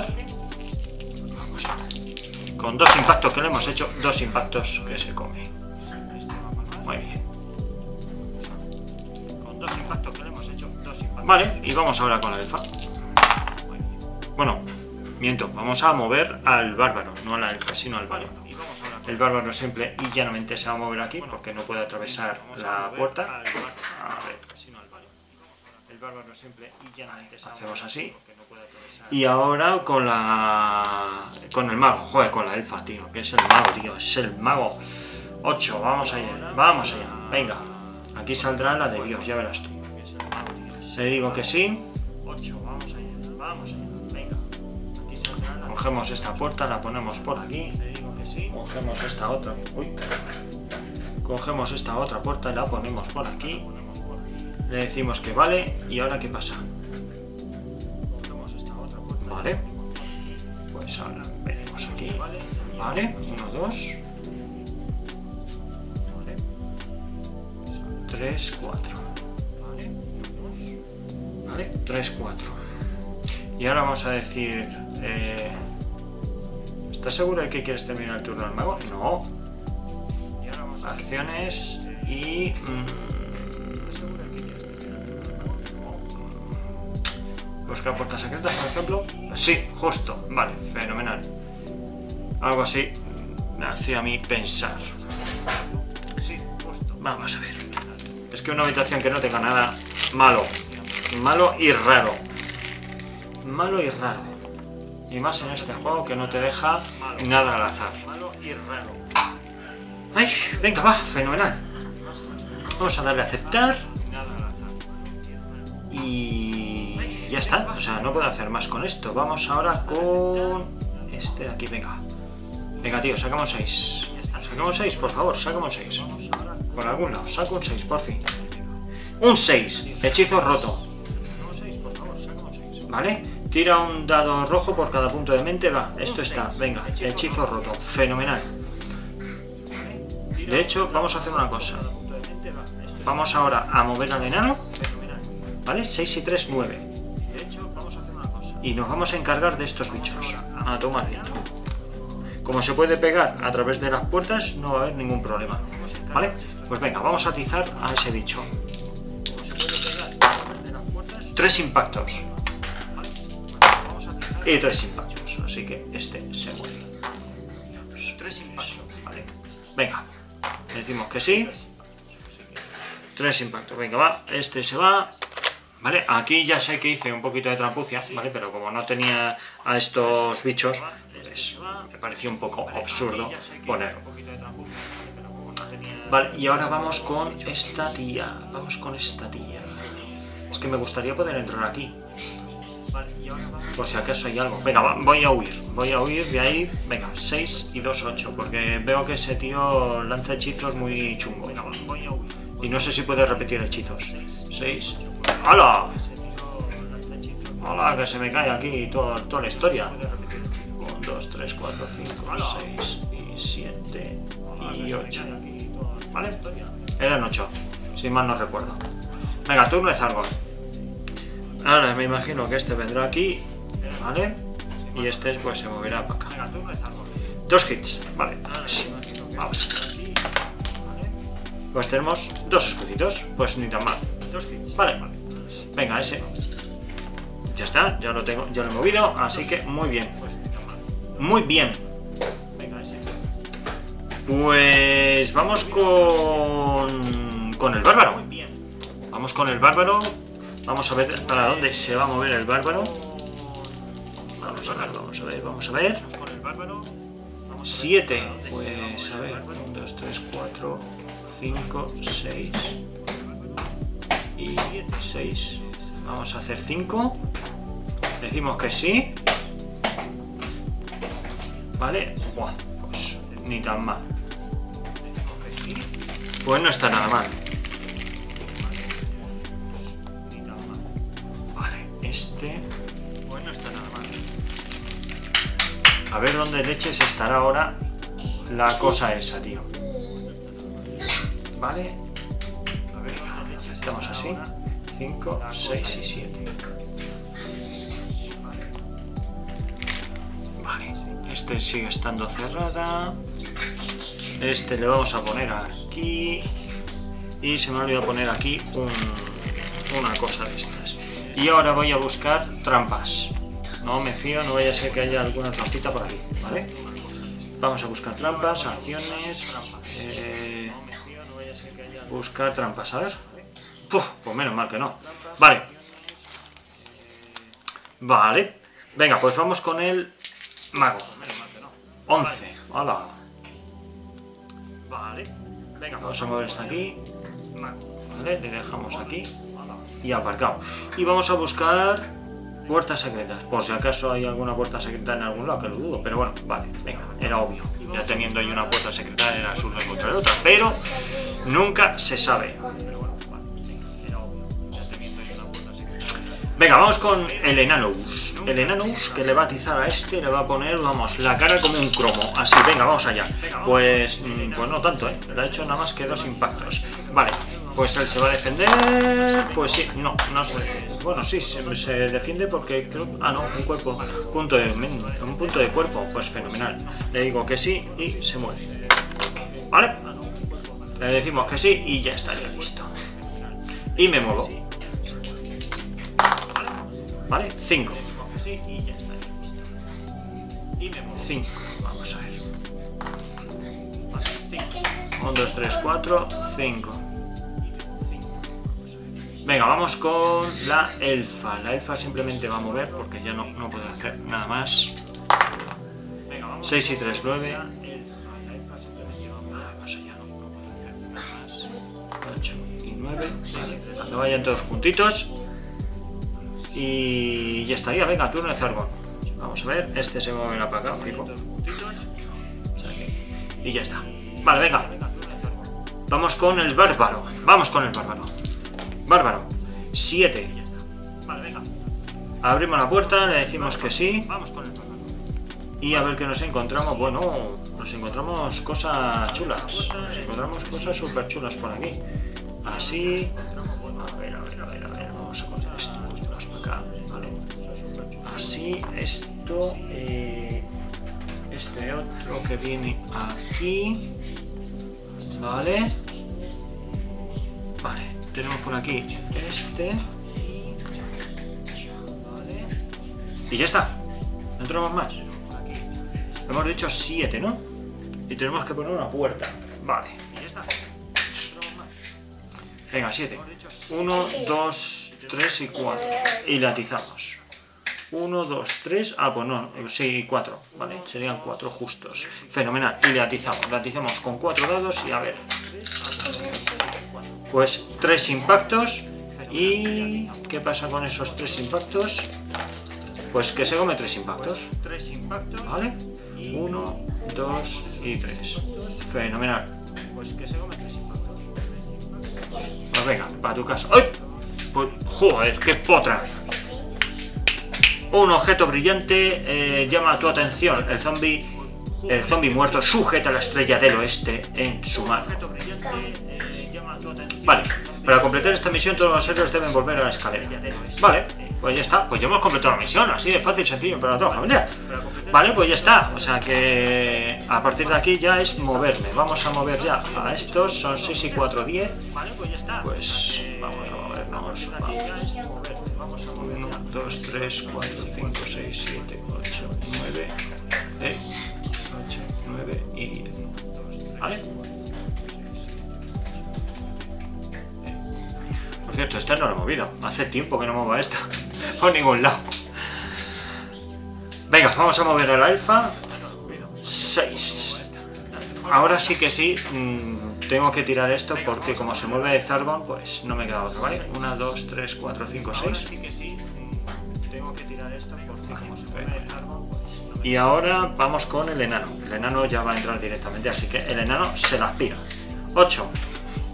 Con dos impactos que le hemos hecho, dos impactos que se come. Muy bien. Con dos impactos que le hemos hecho, dos impactos. Vale, y vamos ahora con la elfa. Bueno, miento, vamos a mover al bárbaro, no a la elfa, sino al bárbaro. El bárbaro simple y llanamente se va a mover aquí porque no puede atravesar la puerta. A ver, el bárbaro simple y llanamente se hacemos así. Y ahora con la con el mago, joder, con la elfa, tío, que es el mago, tío, es el mago. ocho, vamos allá, vamos allá, venga. Aquí saldrá la de Dios, ya verás tú. Te digo que sí. ocho, vamos allá, vamos allá, venga. Cogemos esta puerta, la ponemos por aquí. Cogemos esta otra. Uy. Cogemos esta otra puerta y la ponemos por aquí. Le decimos que vale. ¿Y ahora qué pasa? Vale. Pues ahora venimos aquí. Vale. Uno, dos. Vale. Tres, cuatro. Vale. Tres, cuatro. Y ahora vamos a decir. Eh, ¿Estás seguro de que quieres terminar el turno al mago? No. Acciones y. Mmm, buscar puertas secretas, por ejemplo. Sí, justo. Vale, fenomenal. Algo así me hacía a mí pensar. Sí, justo. Vamos a ver. Es que una habitación que no tenga nada. Malo. Malo y raro. Malo y raro. Y más en este juego que no te deja nada al azar. Malo y raro. Ay, venga, va, fenomenal. Vamos a darle a aceptar. Y ya está, o sea, no puedo hacer más con esto. Vamos ahora con este de aquí, venga. Venga, tío, sacamos seis. Sacamos seis, por favor, sacamos seis. Por algún lado, saco un seis, por fin. Un seis, hechizo roto. ¿Vale? Tira un dado rojo por cada punto de mente. Va, esto está, venga, hechizo roto, fenomenal. De hecho, vamos a hacer una cosa. Vamos ahora a mover al enano. ¿Vale? seis y tres, nueve. Y nos vamos a encargar de estos bichos. A tomar viento. Como se puede pegar a través de las puertas, no va a haber ningún problema. ¿Vale? Pues venga, vamos a atizar a ese bicho. Tres impactos. Y tres impactos. Así que este se muere. Tres impactos. Vale. Venga. Decimos que sí. Tres impactos. Venga, va. Este se va. Vale, aquí ya sé que hice un poquito de trampucia, ¿vale? Pero como no tenía a estos bichos, pues me pareció un poco absurdo ponerlo. Vale, y ahora vamos con esta tía. Vamos con esta tía. Es que me gustaría poder entrar aquí. Por si acaso hay algo. Venga, va, voy a huir. Voy a huir de ahí. Venga, seis y dos, ocho. Porque veo que ese tío lanza hechizos muy chungos. Y no sé si puede repetir hechizos. seis. ¡Hala! ¡Hala! Que se me cae aquí toda, toda la historia. uno, dos, tres, cuatro, cinco, seis y siete y ocho. ¿Vale? Eran ocho, si mal no recuerdo. Venga, turno de Zargon. Ahora me imagino que este vendrá aquí. ¿Vale? Y este pues se moverá para acá. Dos hits. Vale. Vamos. Pues tenemos dos escuditos. Pues ni tan mal. Vale. Venga, ese. Ya está, ya lo tengo, ya lo he movido, así que muy bien. Muy bien. Pues vamos con con el bárbaro. Vamos con el bárbaro. Vamos a ver para dónde se va a mover el bárbaro. Vamos a ver, vamos a ver, vamos a ver. siete. Pues a ver, uno, dos, tres, cuatro, cinco, seis y seis. Vamos a hacer cinco. Decimos que sí. Vale. Buah, pues ni tan mal. Pues no está nada mal. Vale, este... Pues no está nada mal. A ver dónde leches estará ahora la cosa esa, tío. Vale. A ver, estamos así. cinco, seis y siete. Vale. Este sigue estando cerrada. Este le vamos a poner aquí. Y se me olvidó poner aquí un, una cosa de estas. Y ahora voy a buscar trampas. No me fío, no vaya a ser que haya alguna trampita por aquí, ¿vale? Vamos a buscar trampas, acciones. Eh, buscar trampas, a ver. Uf, pues menos mal que no. Vale. Vale. Venga, pues vamos con el mago. once. Hola. Vale. Venga, vamos a mover esta aquí. Vale, le dejamos aquí. Y aparcado. Y vamos a buscar puertas secretas. Por si acaso hay alguna puerta secreta en algún lado, que lo dudo. Pero bueno, vale, venga, era obvio. Ya teniendo ahí una puerta secreta era absurdo encontrar otra. Pero nunca se sabe. Venga, vamos con el Enanous. El Enanous que le va a atizar a este, le va a poner, vamos, la cara como un cromo. Así, venga, vamos allá. Pues, pues no tanto, ¿eh? Le ha hecho nada más que dos impactos. Vale, pues él se va a defender. Pues sí, no, no se defiende. Bueno, sí, se, se defiende porque creo... Ah, no, un cuerpo, punto de, un punto de cuerpo, pues fenomenal. Le digo que sí y se muere. Vale, le decimos que sí y ya estaría listo. Y me muevo. Vale, cinco. cinco, vamos a ver. uno, dos, tres, cuatro, cinco. Venga, vamos con la elfa. La elfa simplemente va a mover porque ya no, no puede hacer nada más. seis y tres, nueve. Vamos allá. ocho y nueve. Vale, cuando vayan todos juntitos. Y ya estaría, venga, turno de Zargon. Vamos a ver, este se moverá para acá, fijo. Y ya está. Vale, venga. Vamos con el bárbaro. Vamos con el bárbaro. Bárbaro. siete. Abrimos la puerta, le decimos que sí. Y a ver qué nos encontramos. Bueno, nos encontramos cosas chulas. Nos encontramos cosas súper chulas por aquí. Así. A ver, a ver, a ver, a ver. Vamos a coger esto. Vale. Así, esto, eh, este otro que viene aquí, vale, vale, tenemos por aquí este, vale, y ya está, no tenemos más, hemos dicho siete, ¿no? Y tenemos que poner una puerta, vale, y ya está, venga, siete, uno, dos, tres y cuatro. Y le atizamos. uno, dos, tres. Ah, pues no. Sí, cuatro. Vale. Serían cuatro justos. Fenomenal. Y le atizamos. Le atizamos con cuatro dados y a ver. Pues tres impactos. ¿Y qué pasa con esos tres impactos? Pues que se come tres impactos. Vale. uno, dos y tres. Fenomenal. Pues que se come tres impactos. Pues venga, para tu casa. ¡Ay! Pues, joder, qué potra. Un objeto brillante eh, llama tu atención. El zombie, el zombie muerto sujeta la estrella del oeste en su mano. Vale, para completar esta misión todos los héroes deben volver a la escalera. Vale, pues ya está. Pues ya hemos completado la misión. Así de fácil, sencillo para toda la familia. Vale, pues ya está. O sea que a partir de aquí ya es moverme. Vamos a mover ya a estos. Son seis y cuatro, diez. Pues vamos a movernos. Vamos a mover uno, dos, tres, cuatro, cinco, seis, siete, ocho, nueve, eh, ocho, nueve y diez. ¿Vale? Por cierto, este no lo he movido. Hace tiempo que no muevo esto. Por ningún lado. Venga, vamos a mover a la elfa. seis. Ahora sí que sí. Mmm, tengo que tirar esto porque como se mueve de Zargon, pues no me queda otro, ¿vale? uno, dos, tres, cuatro, cinco, seis. Y ahora vamos con el enano. El enano ya va a entrar directamente, así que el enano se la aspira. ocho.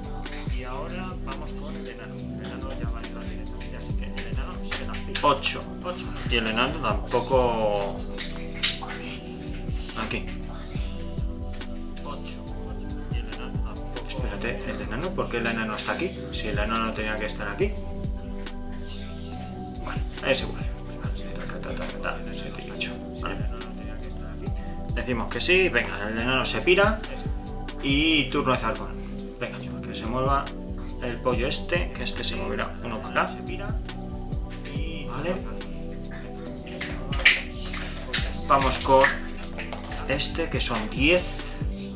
ocho. Y el enano tampoco... Aquí. Espérate, ¿el enano? ¿Por qué el enano está aquí? Si el enano no tenía que estar aquí. Bueno, es igual. siete y ocho. Vale. Decimos que sí, venga, el enano se pira. Y turno de Zargón. Venga, que se mueva el pollo este, que este se moverá uno para acá. Vale. Vamos con este, que son diez.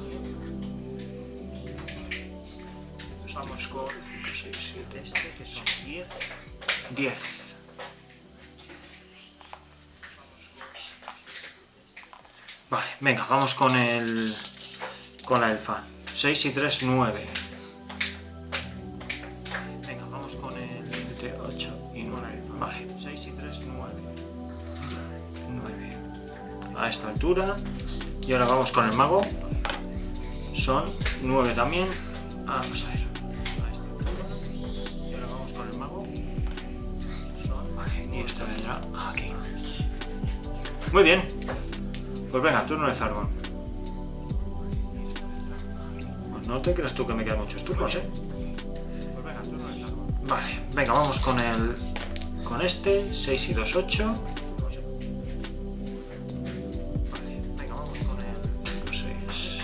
Vamos con cinco, seis, siete, este, que son diez. diez. Vale, venga, vamos con el... con la elfa. seis y tres, nueve. Venga, vamos con el ocho y nueve. Vale, seis y tres, nueve. nueve. A esta altura. Y ahora vamos con el mago. Son nueve también. Vamos a ver. A esta altura. Y ahora vamos con el mago. Son... Vale, y esta vendrá aquí. Muy bien. Pues venga, turno de Zargón. Pues no te creas tú que me quedan muchos turnos, ¿eh? Pues venga, turno de Zargón. Vale, venga, vamos con el... con este, seis y dos, ocho. Vale, venga, vamos con el cinco, seis,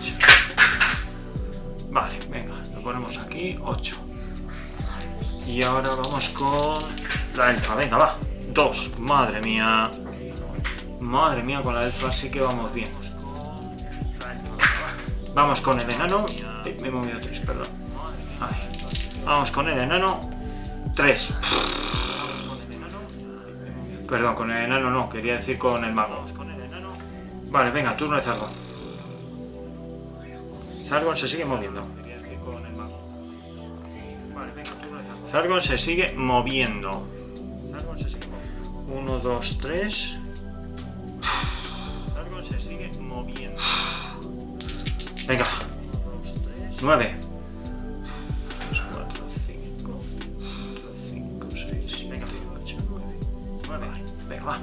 ocho. Vale, venga, lo ponemos aquí, ocho. Y ahora vamos con la elfa, venga, va. dos, madre mía. Madre mía, con la elfa sí que vamos bien. Vamos con el enano. Eh, me he movido tres, perdón. Vale. Vamos con el enano. tres. Perdón, con el enano no, quería decir con el mago. Vale, venga, turno de Zargón. Zargón se sigue moviendo. Zargón se sigue moviendo. uno, dos, tres. Se sigue moviendo. Venga. nueve. cuatro, cinco. cuatro, cinco, seis. Venga, ocho, nueve. nueve. Venga, va.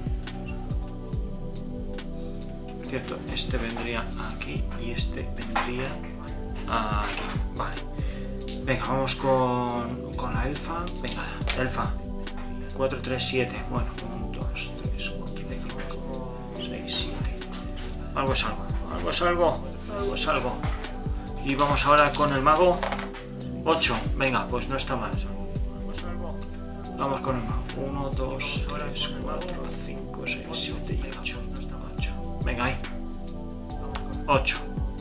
Cierto, este vendría aquí y este vendría aquí. Vale. Venga, vamos con, con la elfa. Venga, elfa. cuatro, tres, siete. Bueno, uno, dos, tres, cuatro, cinco, seis, siete. Algo es algo, algo es algo, algo es algo. Y vamos ahora con el mago. ocho, venga, pues no está mal. Vamos con el mago. uno, dos, tres, cuatro, cinco, seis, siete y ocho. ocho. Venga, ahí. ocho.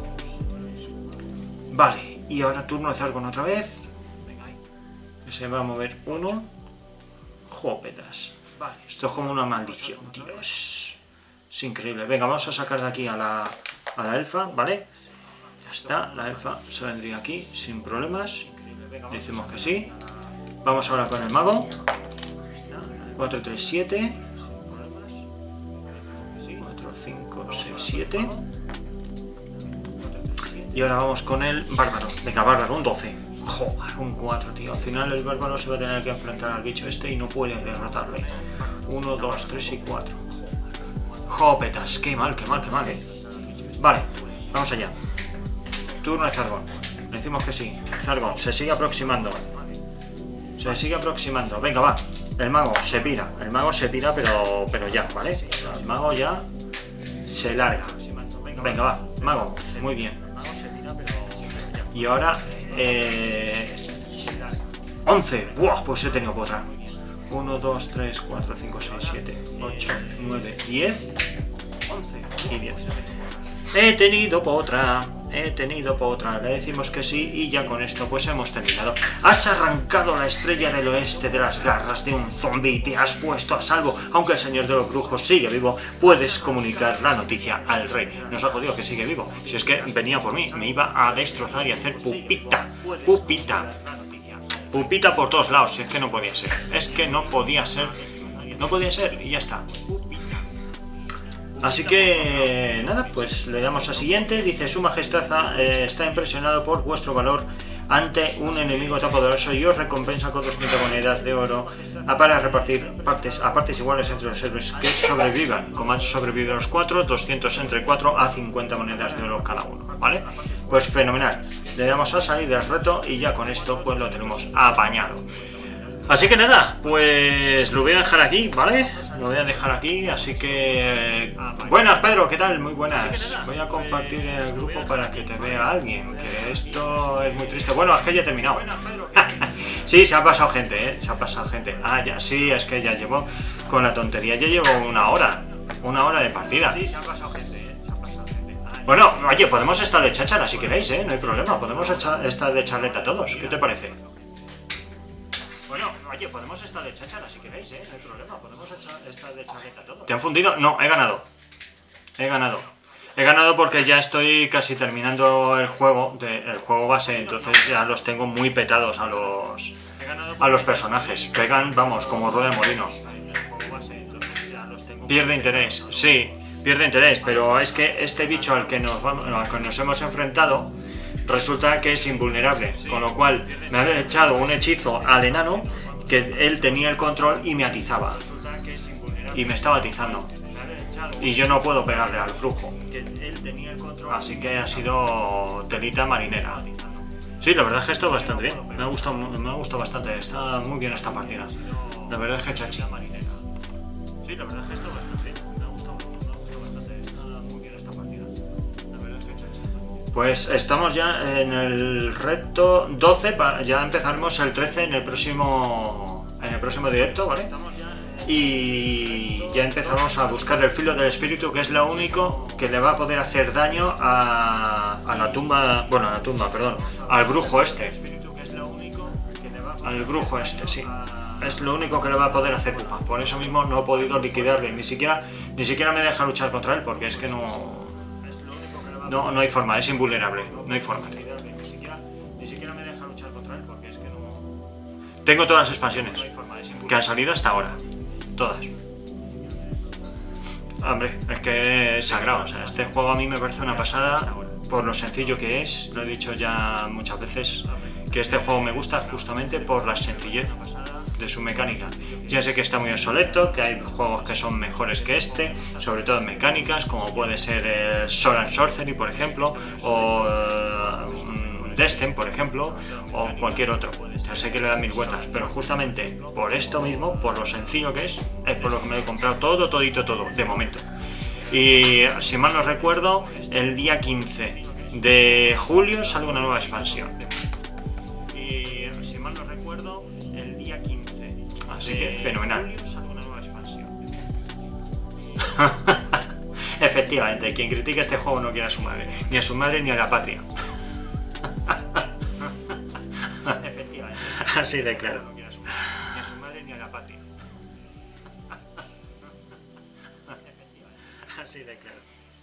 Vale, y ahora turno de Zargón otra vez. Venga, ahí. Que se va a mover uno. Jópetas. Vale, esto es como una maldición, Dios. Es increíble. Venga, vamos a sacar de aquí a la, a la elfa, ¿vale? Ya está, la elfa se vendría aquí sin problemas. Decimos que sí. Vamos ahora con el mago. cuatro, tres, siete. cuatro, cinco, seis, siete. Y ahora vamos con el bárbaro. Venga, bárbaro, un doce. Joder, un cuatro, tío. Al final el bárbaro se va a tener que enfrentar al bicho este y no puede derrotarle. uno, dos, tres y cuatro. Jopetas, qué mal, qué mal, qué mal, eh. Vale, vamos allá. Turno de Zargón. Decimos que sí. Zargón se sigue aproximando. Se sigue aproximando. Venga, va. El mago se pira. El mago se pira, pero, pero ya, ¿vale? El mago ya se larga. Venga, va. Mago, muy bien. Y ahora... Eh, once. Buah, pues he tenido potra. uno, dos, tres, cuatro, cinco, seis, siete, ocho, nueve, diez, once y diez. He tenido potra, he tenido potra, le decimos que sí y ya con esto pues hemos terminado. Has arrancado la estrella del oeste de las garras de un zombie y te has puesto a salvo. Aunque el señor de los brujos sigue vivo, puedes comunicar la noticia al rey. Nos ha jodido que sigue vivo, si es que venía por mí, me iba a destrozar y hacer pupita, pupita. Pupita por todos lados, si es que no podía ser. Es que no podía ser. No podía ser y ya está. Así que nada, pues le damos a siguiente. Dice: Su Majestad eh, está impresionado por vuestro valor ante un enemigo tan poderoso y os recompensa con doscientas monedas de oro para repartir partes a partes iguales entre los héroes que sobrevivan. Como han sobrevivido los cuatro, doscientos entre cuatro a cincuenta monedas de oro cada uno, ¿vale? Pues fenomenal. Le damos a salir del reto y ya con esto pues lo tenemos apañado. Así que nada, pues lo voy a dejar aquí, ¿vale? Lo voy a dejar aquí, así que... Buenas, Pedro, ¿qué tal? Muy buenas. Voy a compartir el grupo para que te vea alguien, que esto es muy triste. Bueno, es que ya he terminado. Sí, se ha pasado gente, ¿eh? Se ha pasado gente. Ah, ya, sí, es que ya llevo... Con la tontería ya llevo una hora. Una hora de partida. Sí, se ha pasado gente, ¿eh? Se ha pasado gente. Bueno, oye, podemos estar de cháchara si queréis, ¿eh? No hay problema, podemos estar de charleta todos. ¿Qué te parece? Bueno, oye, podemos estar de cháchara si queréis, ¿eh? No hay problema, podemos estar de charleta todos. ¿Te han fundido? No, he ganado. He ganado. He ganado porque ya estoy casi terminando el juego, de, el juego base, entonces ya los tengo muy petados a los a los personajes. Pegan, vamos, como rueda de molino. Pierde interés, sí, pierde interés, pero es que este bicho al que nos, vamos, al que nos hemos enfrentado resulta que es invulnerable, con lo cual me había echado un hechizo al enano que él tenía el control y me atizaba. Y me estaba atizando. Y yo no puedo pegarle al brujo. Así que ha sido telita marinera. Sí, la verdad es que esto bastante bien. Me ha gustado, me ha gustado bastante. Está muy bien esta partida. La verdad es que chachi. Sí, la verdad es que esto bastante bien. Me ha gustado, me ha gustado bastante. Está muy bien esta partida. La verdad es que chachi. Pues estamos ya en el reto doce. Ya empezaremos el trece en el próximo, en el próximo directo, ¿vale? Y ya empezamos a buscar el filo del espíritu, que es lo único que le va a poder hacer daño a, a la tumba, bueno, a la tumba, perdón, al brujo este. Al brujo este, sí. Es lo único que le va a poder hacer pupa. Por eso mismo no he podido liquidarle, ni siquiera, ni siquiera me deja luchar contra él, porque es que no, no, no hay forma, es invulnerable, no hay forma. Tengo todas las expansiones que han salido hasta ahora. Todas. Hombre, es que es sagrado. O sea, este juego a mí me parece una pasada por lo sencillo que es. Lo he dicho ya muchas veces, que este juego me gusta justamente por la sencillez de su mecánica. Ya sé que está muy obsoleto, que hay juegos que son mejores que este, sobre todo en mecánicas, como puede ser el Sword and Sorcery, por ejemplo, o uh, Destin, por ejemplo, o cualquier otro. Ya sé que le da mil vueltas, pero justamente por esto mismo, por lo sencillo que es, es por lo que me lo he comprado todo, todito, todo, de momento. Y si mal no recuerdo, el día quince de julio sale una nueva expansión. Y si mal no recuerdo, el día quince. Así que fenomenal. Sale una nueva expansión. Efectivamente, quien critique este juego no quiere a su madre, ni a su madre ni a la patria. Efectivamente. Así de claro. Ni a su madre ni a la patria. Así de claro.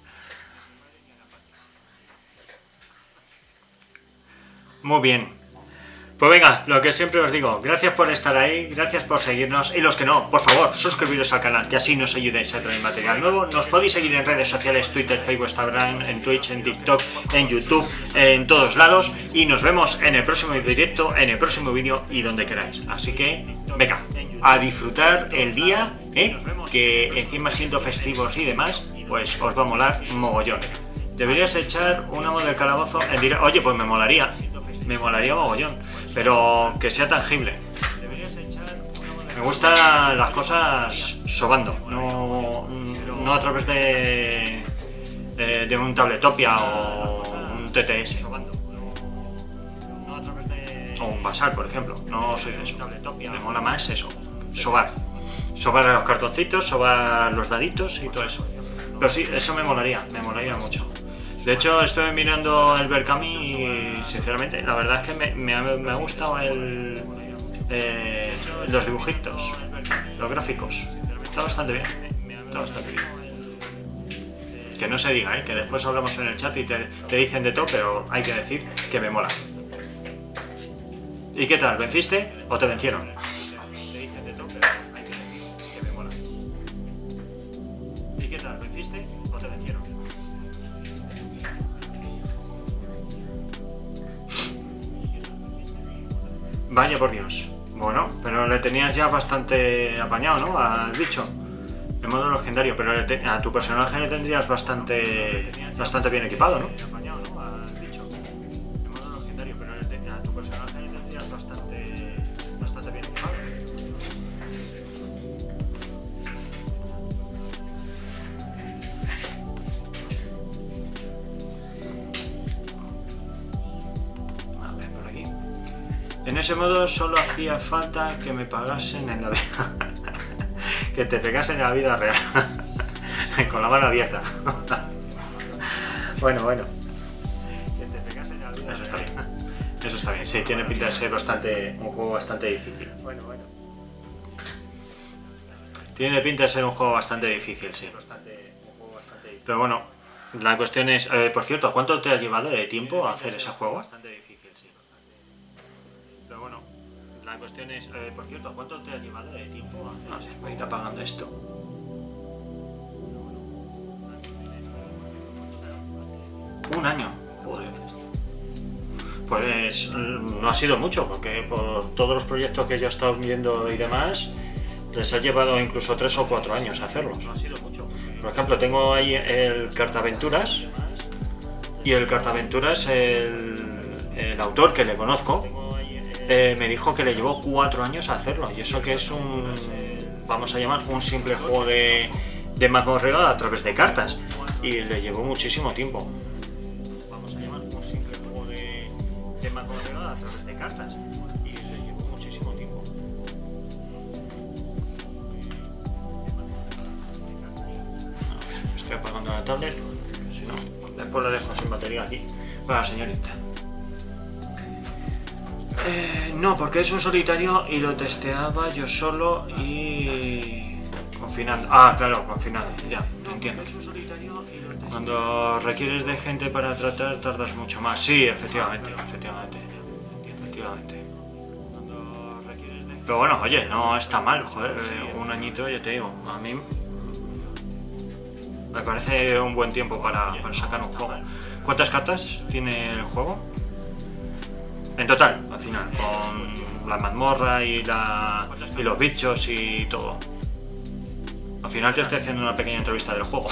Muy bien. Pues venga, lo que siempre os digo, gracias por estar ahí, gracias por seguirnos, y los que no, por favor, suscribiros al canal, que así nos ayudéis a traer material nuevo. Nos podéis seguir en redes sociales, Twitter, Facebook, Instagram, en Twitch, en TikTok, en YouTube, en todos lados, y nos vemos en el próximo directo, en el próximo vídeo y donde queráis. Así que, venga, a disfrutar el día, ¿eh? Que encima siendo festivos y demás, pues os va a molar mogollón. Deberías echar una moda del calabozo en directo. Oye, pues me molaría. Me molaría mogollón, pero que sea tangible. Me gustan las cosas sobando, no, no a través de, de, de un Tabletopia o un T T S. O un Basal, por ejemplo. No soy de eso. Me mola más eso, sobar. Sobar a los cartoncitos, sobar los daditos y todo eso. Pero sí, eso me molaría, me molaría mucho. De hecho, estoy mirando el Berkami y, sinceramente, la verdad es que me, me, ha, me ha gustado el, eh, los dibujitos, los gráficos. Está bastante bien, está bastante bien. Que no se diga, ¿eh? Que después hablamos en el chat y te, te dicen de todo, pero hay que decir que me mola. ¿Y qué tal? ¿Venciste o te vencieron? Te dicen de todo, pero hay que decir que me mola. ¿Y qué tal? ¿Venciste o te vencieron? Vaya por Dios. Bueno, pero le tenías ya bastante apañado, ¿no? Al bicho. En modo legendario, pero a tu personaje le tendrías bastante bastante bien equipado, ¿no? En ese modo solo hacía falta que me pagasen en la vida. Que te pegasen en la vida real. Con la mano abierta. Bueno, bueno. Que te pegasen en la vida Eso está real. bien. Eso está bien. Sí, tiene pinta de ser bastante un juego bastante difícil. Bueno, bueno. Tiene pinta de ser un juego bastante difícil, sí. Pero bueno, la cuestión es... Eh, por cierto, ¿cuánto te ha llevado de tiempo a hacer ese juego? La cuestión es, eh, por cierto, ¿cuánto te ha llevado de tiempo hacer? No sé, voy a ir apagando esto. Un año, joder. Pues no ha sido mucho, porque por todos los proyectos que yo he estado viendo y demás, les ha llevado incluso tres o cuatro años hacerlos. No ha sido mucho. Por ejemplo, tengo ahí el Cartaventuras, y el Cartaventuras, el, el autor que le conozco, Eh, me dijo que le llevó cuatro años a hacerlo, y eso que es un, vamos a llamar, un simple juego de, de mazmorreo a través de cartas, y le llevó muchísimo tiempo. Vamos a llamar un simple juego de, de mazmorreo a través de cartas, y le llevó muchísimo tiempo. Estoy apagando la tablet, si no, después la dejo sin batería aquí. Bueno, señorita. Eh, no, porque es un solitario y lo testeaba yo solo y... confinando. Ah, claro, confinado, ya, te entiendo. Cuando requieres de gente para tratar tardas mucho más. Sí, efectivamente, efectivamente. Efectivamente. Pero bueno, oye, no está mal, joder, un añito, ya te digo, a mí me parece un buen tiempo para, para sacar un juego. ¿Cuántas cartas tiene el juego? En total, al final, con la mazmorra y, la, y los bichos y todo. Al final te estoy haciendo una pequeña entrevista del juego.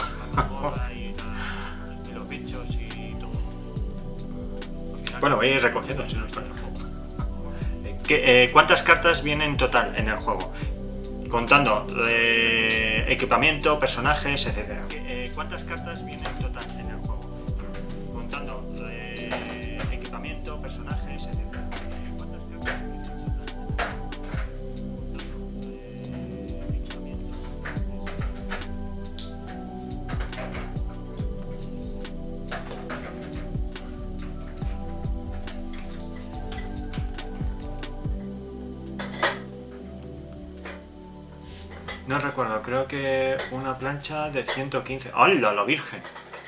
Bueno, voy a ir recogiendo, si no está en el juego. ¿Qué, eh, ¿Cuántas cartas vienen en total en el juego? Contando eh, equipamiento, personajes, etcétera. Eh, ¿Cuántas cartas vienen en total en el juego? Contando eh, equipamiento, personajes, etcétera. No recuerdo, creo que una plancha de ciento quince. ¡Hala, la virgen!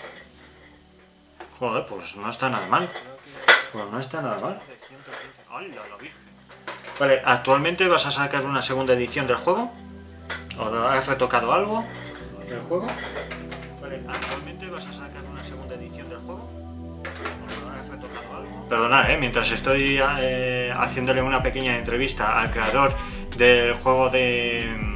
Joder, pues no está nada mal. Pues no está nada mal. ¡Hala, la virgen! Vale, ¿actualmente vas a sacar una segunda edición del juego? ¿O has retocado algo del juego? Vale, ¿actualmente vas a sacar una segunda edición del juego? ¿O has retocado algo? Perdonad, eh, mientras estoy eh, haciéndole una pequeña entrevista al creador del juego de...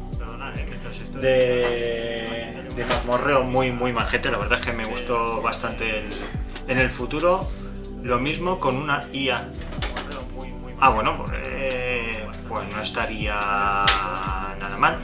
de, de mazmorreo muy muy majete, la verdad es que me gustó bastante el, en el futuro, lo mismo con una I A. Ah, bueno, pues, eh, pues no estaría nada mal.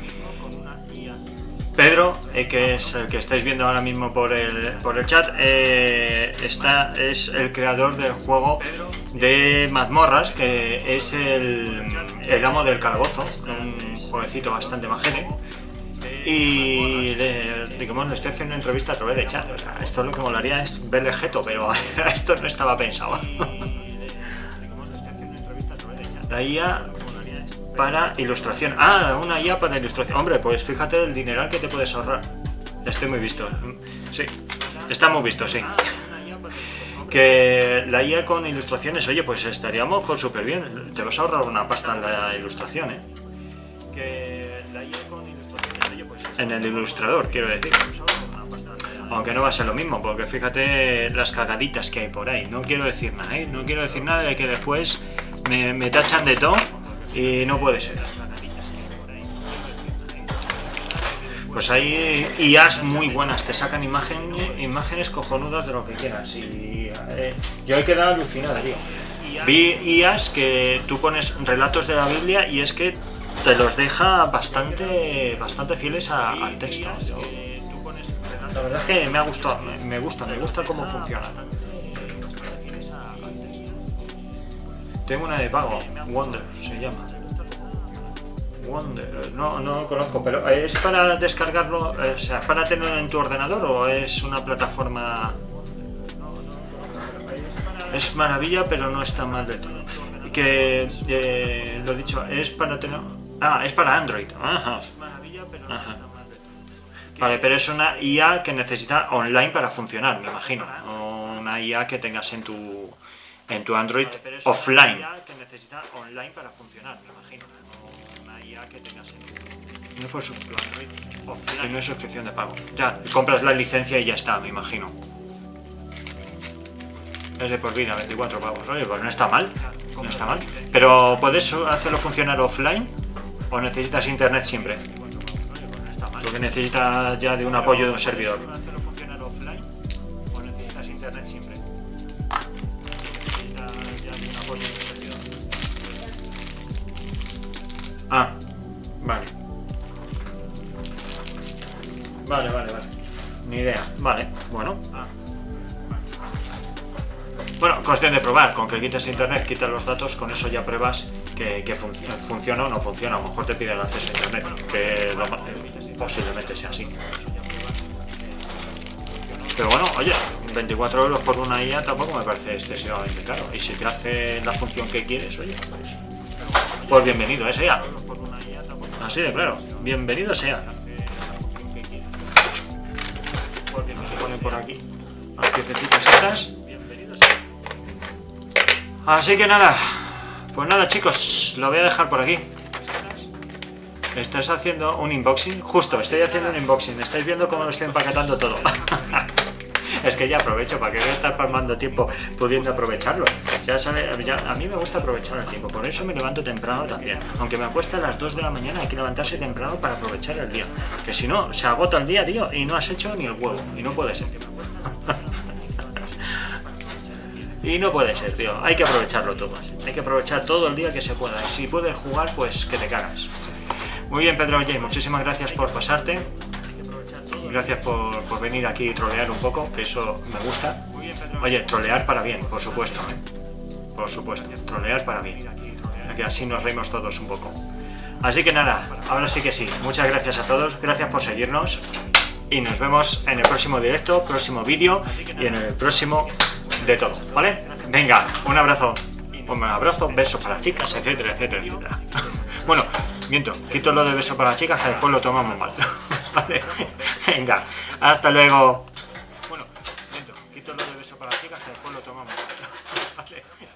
Pedro, eh, que es el que estáis viendo ahora mismo por el, por el chat, eh, está, es el creador del juego de mazmorras, que es el, el amo del calabozo, un jueguecito bastante majete. Y le, digamos, le estoy haciendo una entrevista a través de chat. O sea, esto lo que molaría es verle jeto, pero esto no estaba pensado. La I A para ilustración. Ah, una I A para ilustración. Hombre, pues fíjate el dineral que te puedes ahorrar. Estoy muy visto. Sí, está muy visto, sí. Que la I A con ilustraciones, oye, pues estaríamos súper bien. Te vas a ahorrar una pasta en la ilustración, ¿eh? Que la I A con ilustraciones, oye, pues en el ilustrador, quiero decir. Aunque no va a ser lo mismo, porque fíjate las cagaditas que hay por ahí. No quiero decir nada, ¿eh? No quiero decir nada de que después me, me tachan de todo y no puede ser. Pues hay I As muy buenas, te sacan imagen, imágenes cojonudas de lo que quieras. Y eh, yo he quedado alucinado, tío. Vi I As que tú pones relatos de la Biblia y es que te los deja bastante bastante fieles a, al texto. La verdad es que me ha gustado, me, me gusta, me gusta cómo funciona. Tengo una de pago, Wonder se llama. Wonder, no, no lo conozco, pero ¿es para descargarlo, o sea, para tenerlo en tu ordenador o es una plataforma? Es maravilla, pero no está mal de todo. Que, eh, lo dicho, es para tener... Ah, es para Android. Ajá. Ajá. Vale, pero es una I A que necesita online para funcionar, me imagino. O una I A que tengas en tu, en tu Android offline. No es por su Android offline, no es suscripción de pago. Ya, compras la licencia y ya está, me imagino. Es de por vida, veinticuatro pavos. Oye, pues no está mal, no está mal. Pero ¿puedes hacerlo funcionar offline o necesitas internet siempre? Porque necesitas ya de un apoyo de un servidor. Ah, vale. Vale, vale, vale. Ni idea. Vale, bueno. Bueno, cuestión de probar. Con que quites internet, quitas los datos, con eso ya pruebas que, que fun funciona o no funciona. A lo mejor te pide el acceso a internet, que lo, eh, posiblemente sea así. Pero bueno, oye, veinticuatro euros por una I A tampoco me parece excesivamente caro. Y si te hace la función que quieres, oye, pues, pues bienvenido sea. Así de claro, bienvenido sea. Ponen por aquí las piececitas estas. Así que nada, pues nada chicos, lo voy a dejar por aquí. ¿Estás haciendo un unboxing? Justo, estoy haciendo un unboxing. Estáis viendo cómo lo estoy empaquetando todo. Es que ya aprovecho, para que voy a estar palmando tiempo pudiendo aprovecharlo. Ya sabe, ya, a mí me gusta aprovechar el tiempo, por eso me levanto temprano también. Aunque me acuesta a las dos de la mañana, hay que levantarse temprano para aprovechar el día. Que si no, se agota el día, tío, y no has hecho ni el huevo. Y no puede ser. Y no puede ser, tío. Hay que aprovecharlo todo. Hay que aprovechar todo el día que se pueda. Y si puedes jugar, pues que te cagas. Muy bien, Pedro J, muchísimas gracias por pasarte. Gracias por, por venir aquí y trolear un poco, que eso me gusta. Oye, trolear para bien, por supuesto. Por supuesto, trolear para bien. Que así nos reímos todos un poco. Así que nada, ahora sí que sí. Muchas gracias a todos, gracias por seguirnos. Y nos vemos en el próximo directo, próximo vídeo y en el próximo de todo, ¿vale? Venga, un abrazo. Un abrazo, besos para las chicas, etcétera, etcétera, etcétera. Bueno, miento, quito lo de beso para las chicas, que después lo tomamos mal. Vale. Venga, hasta luego.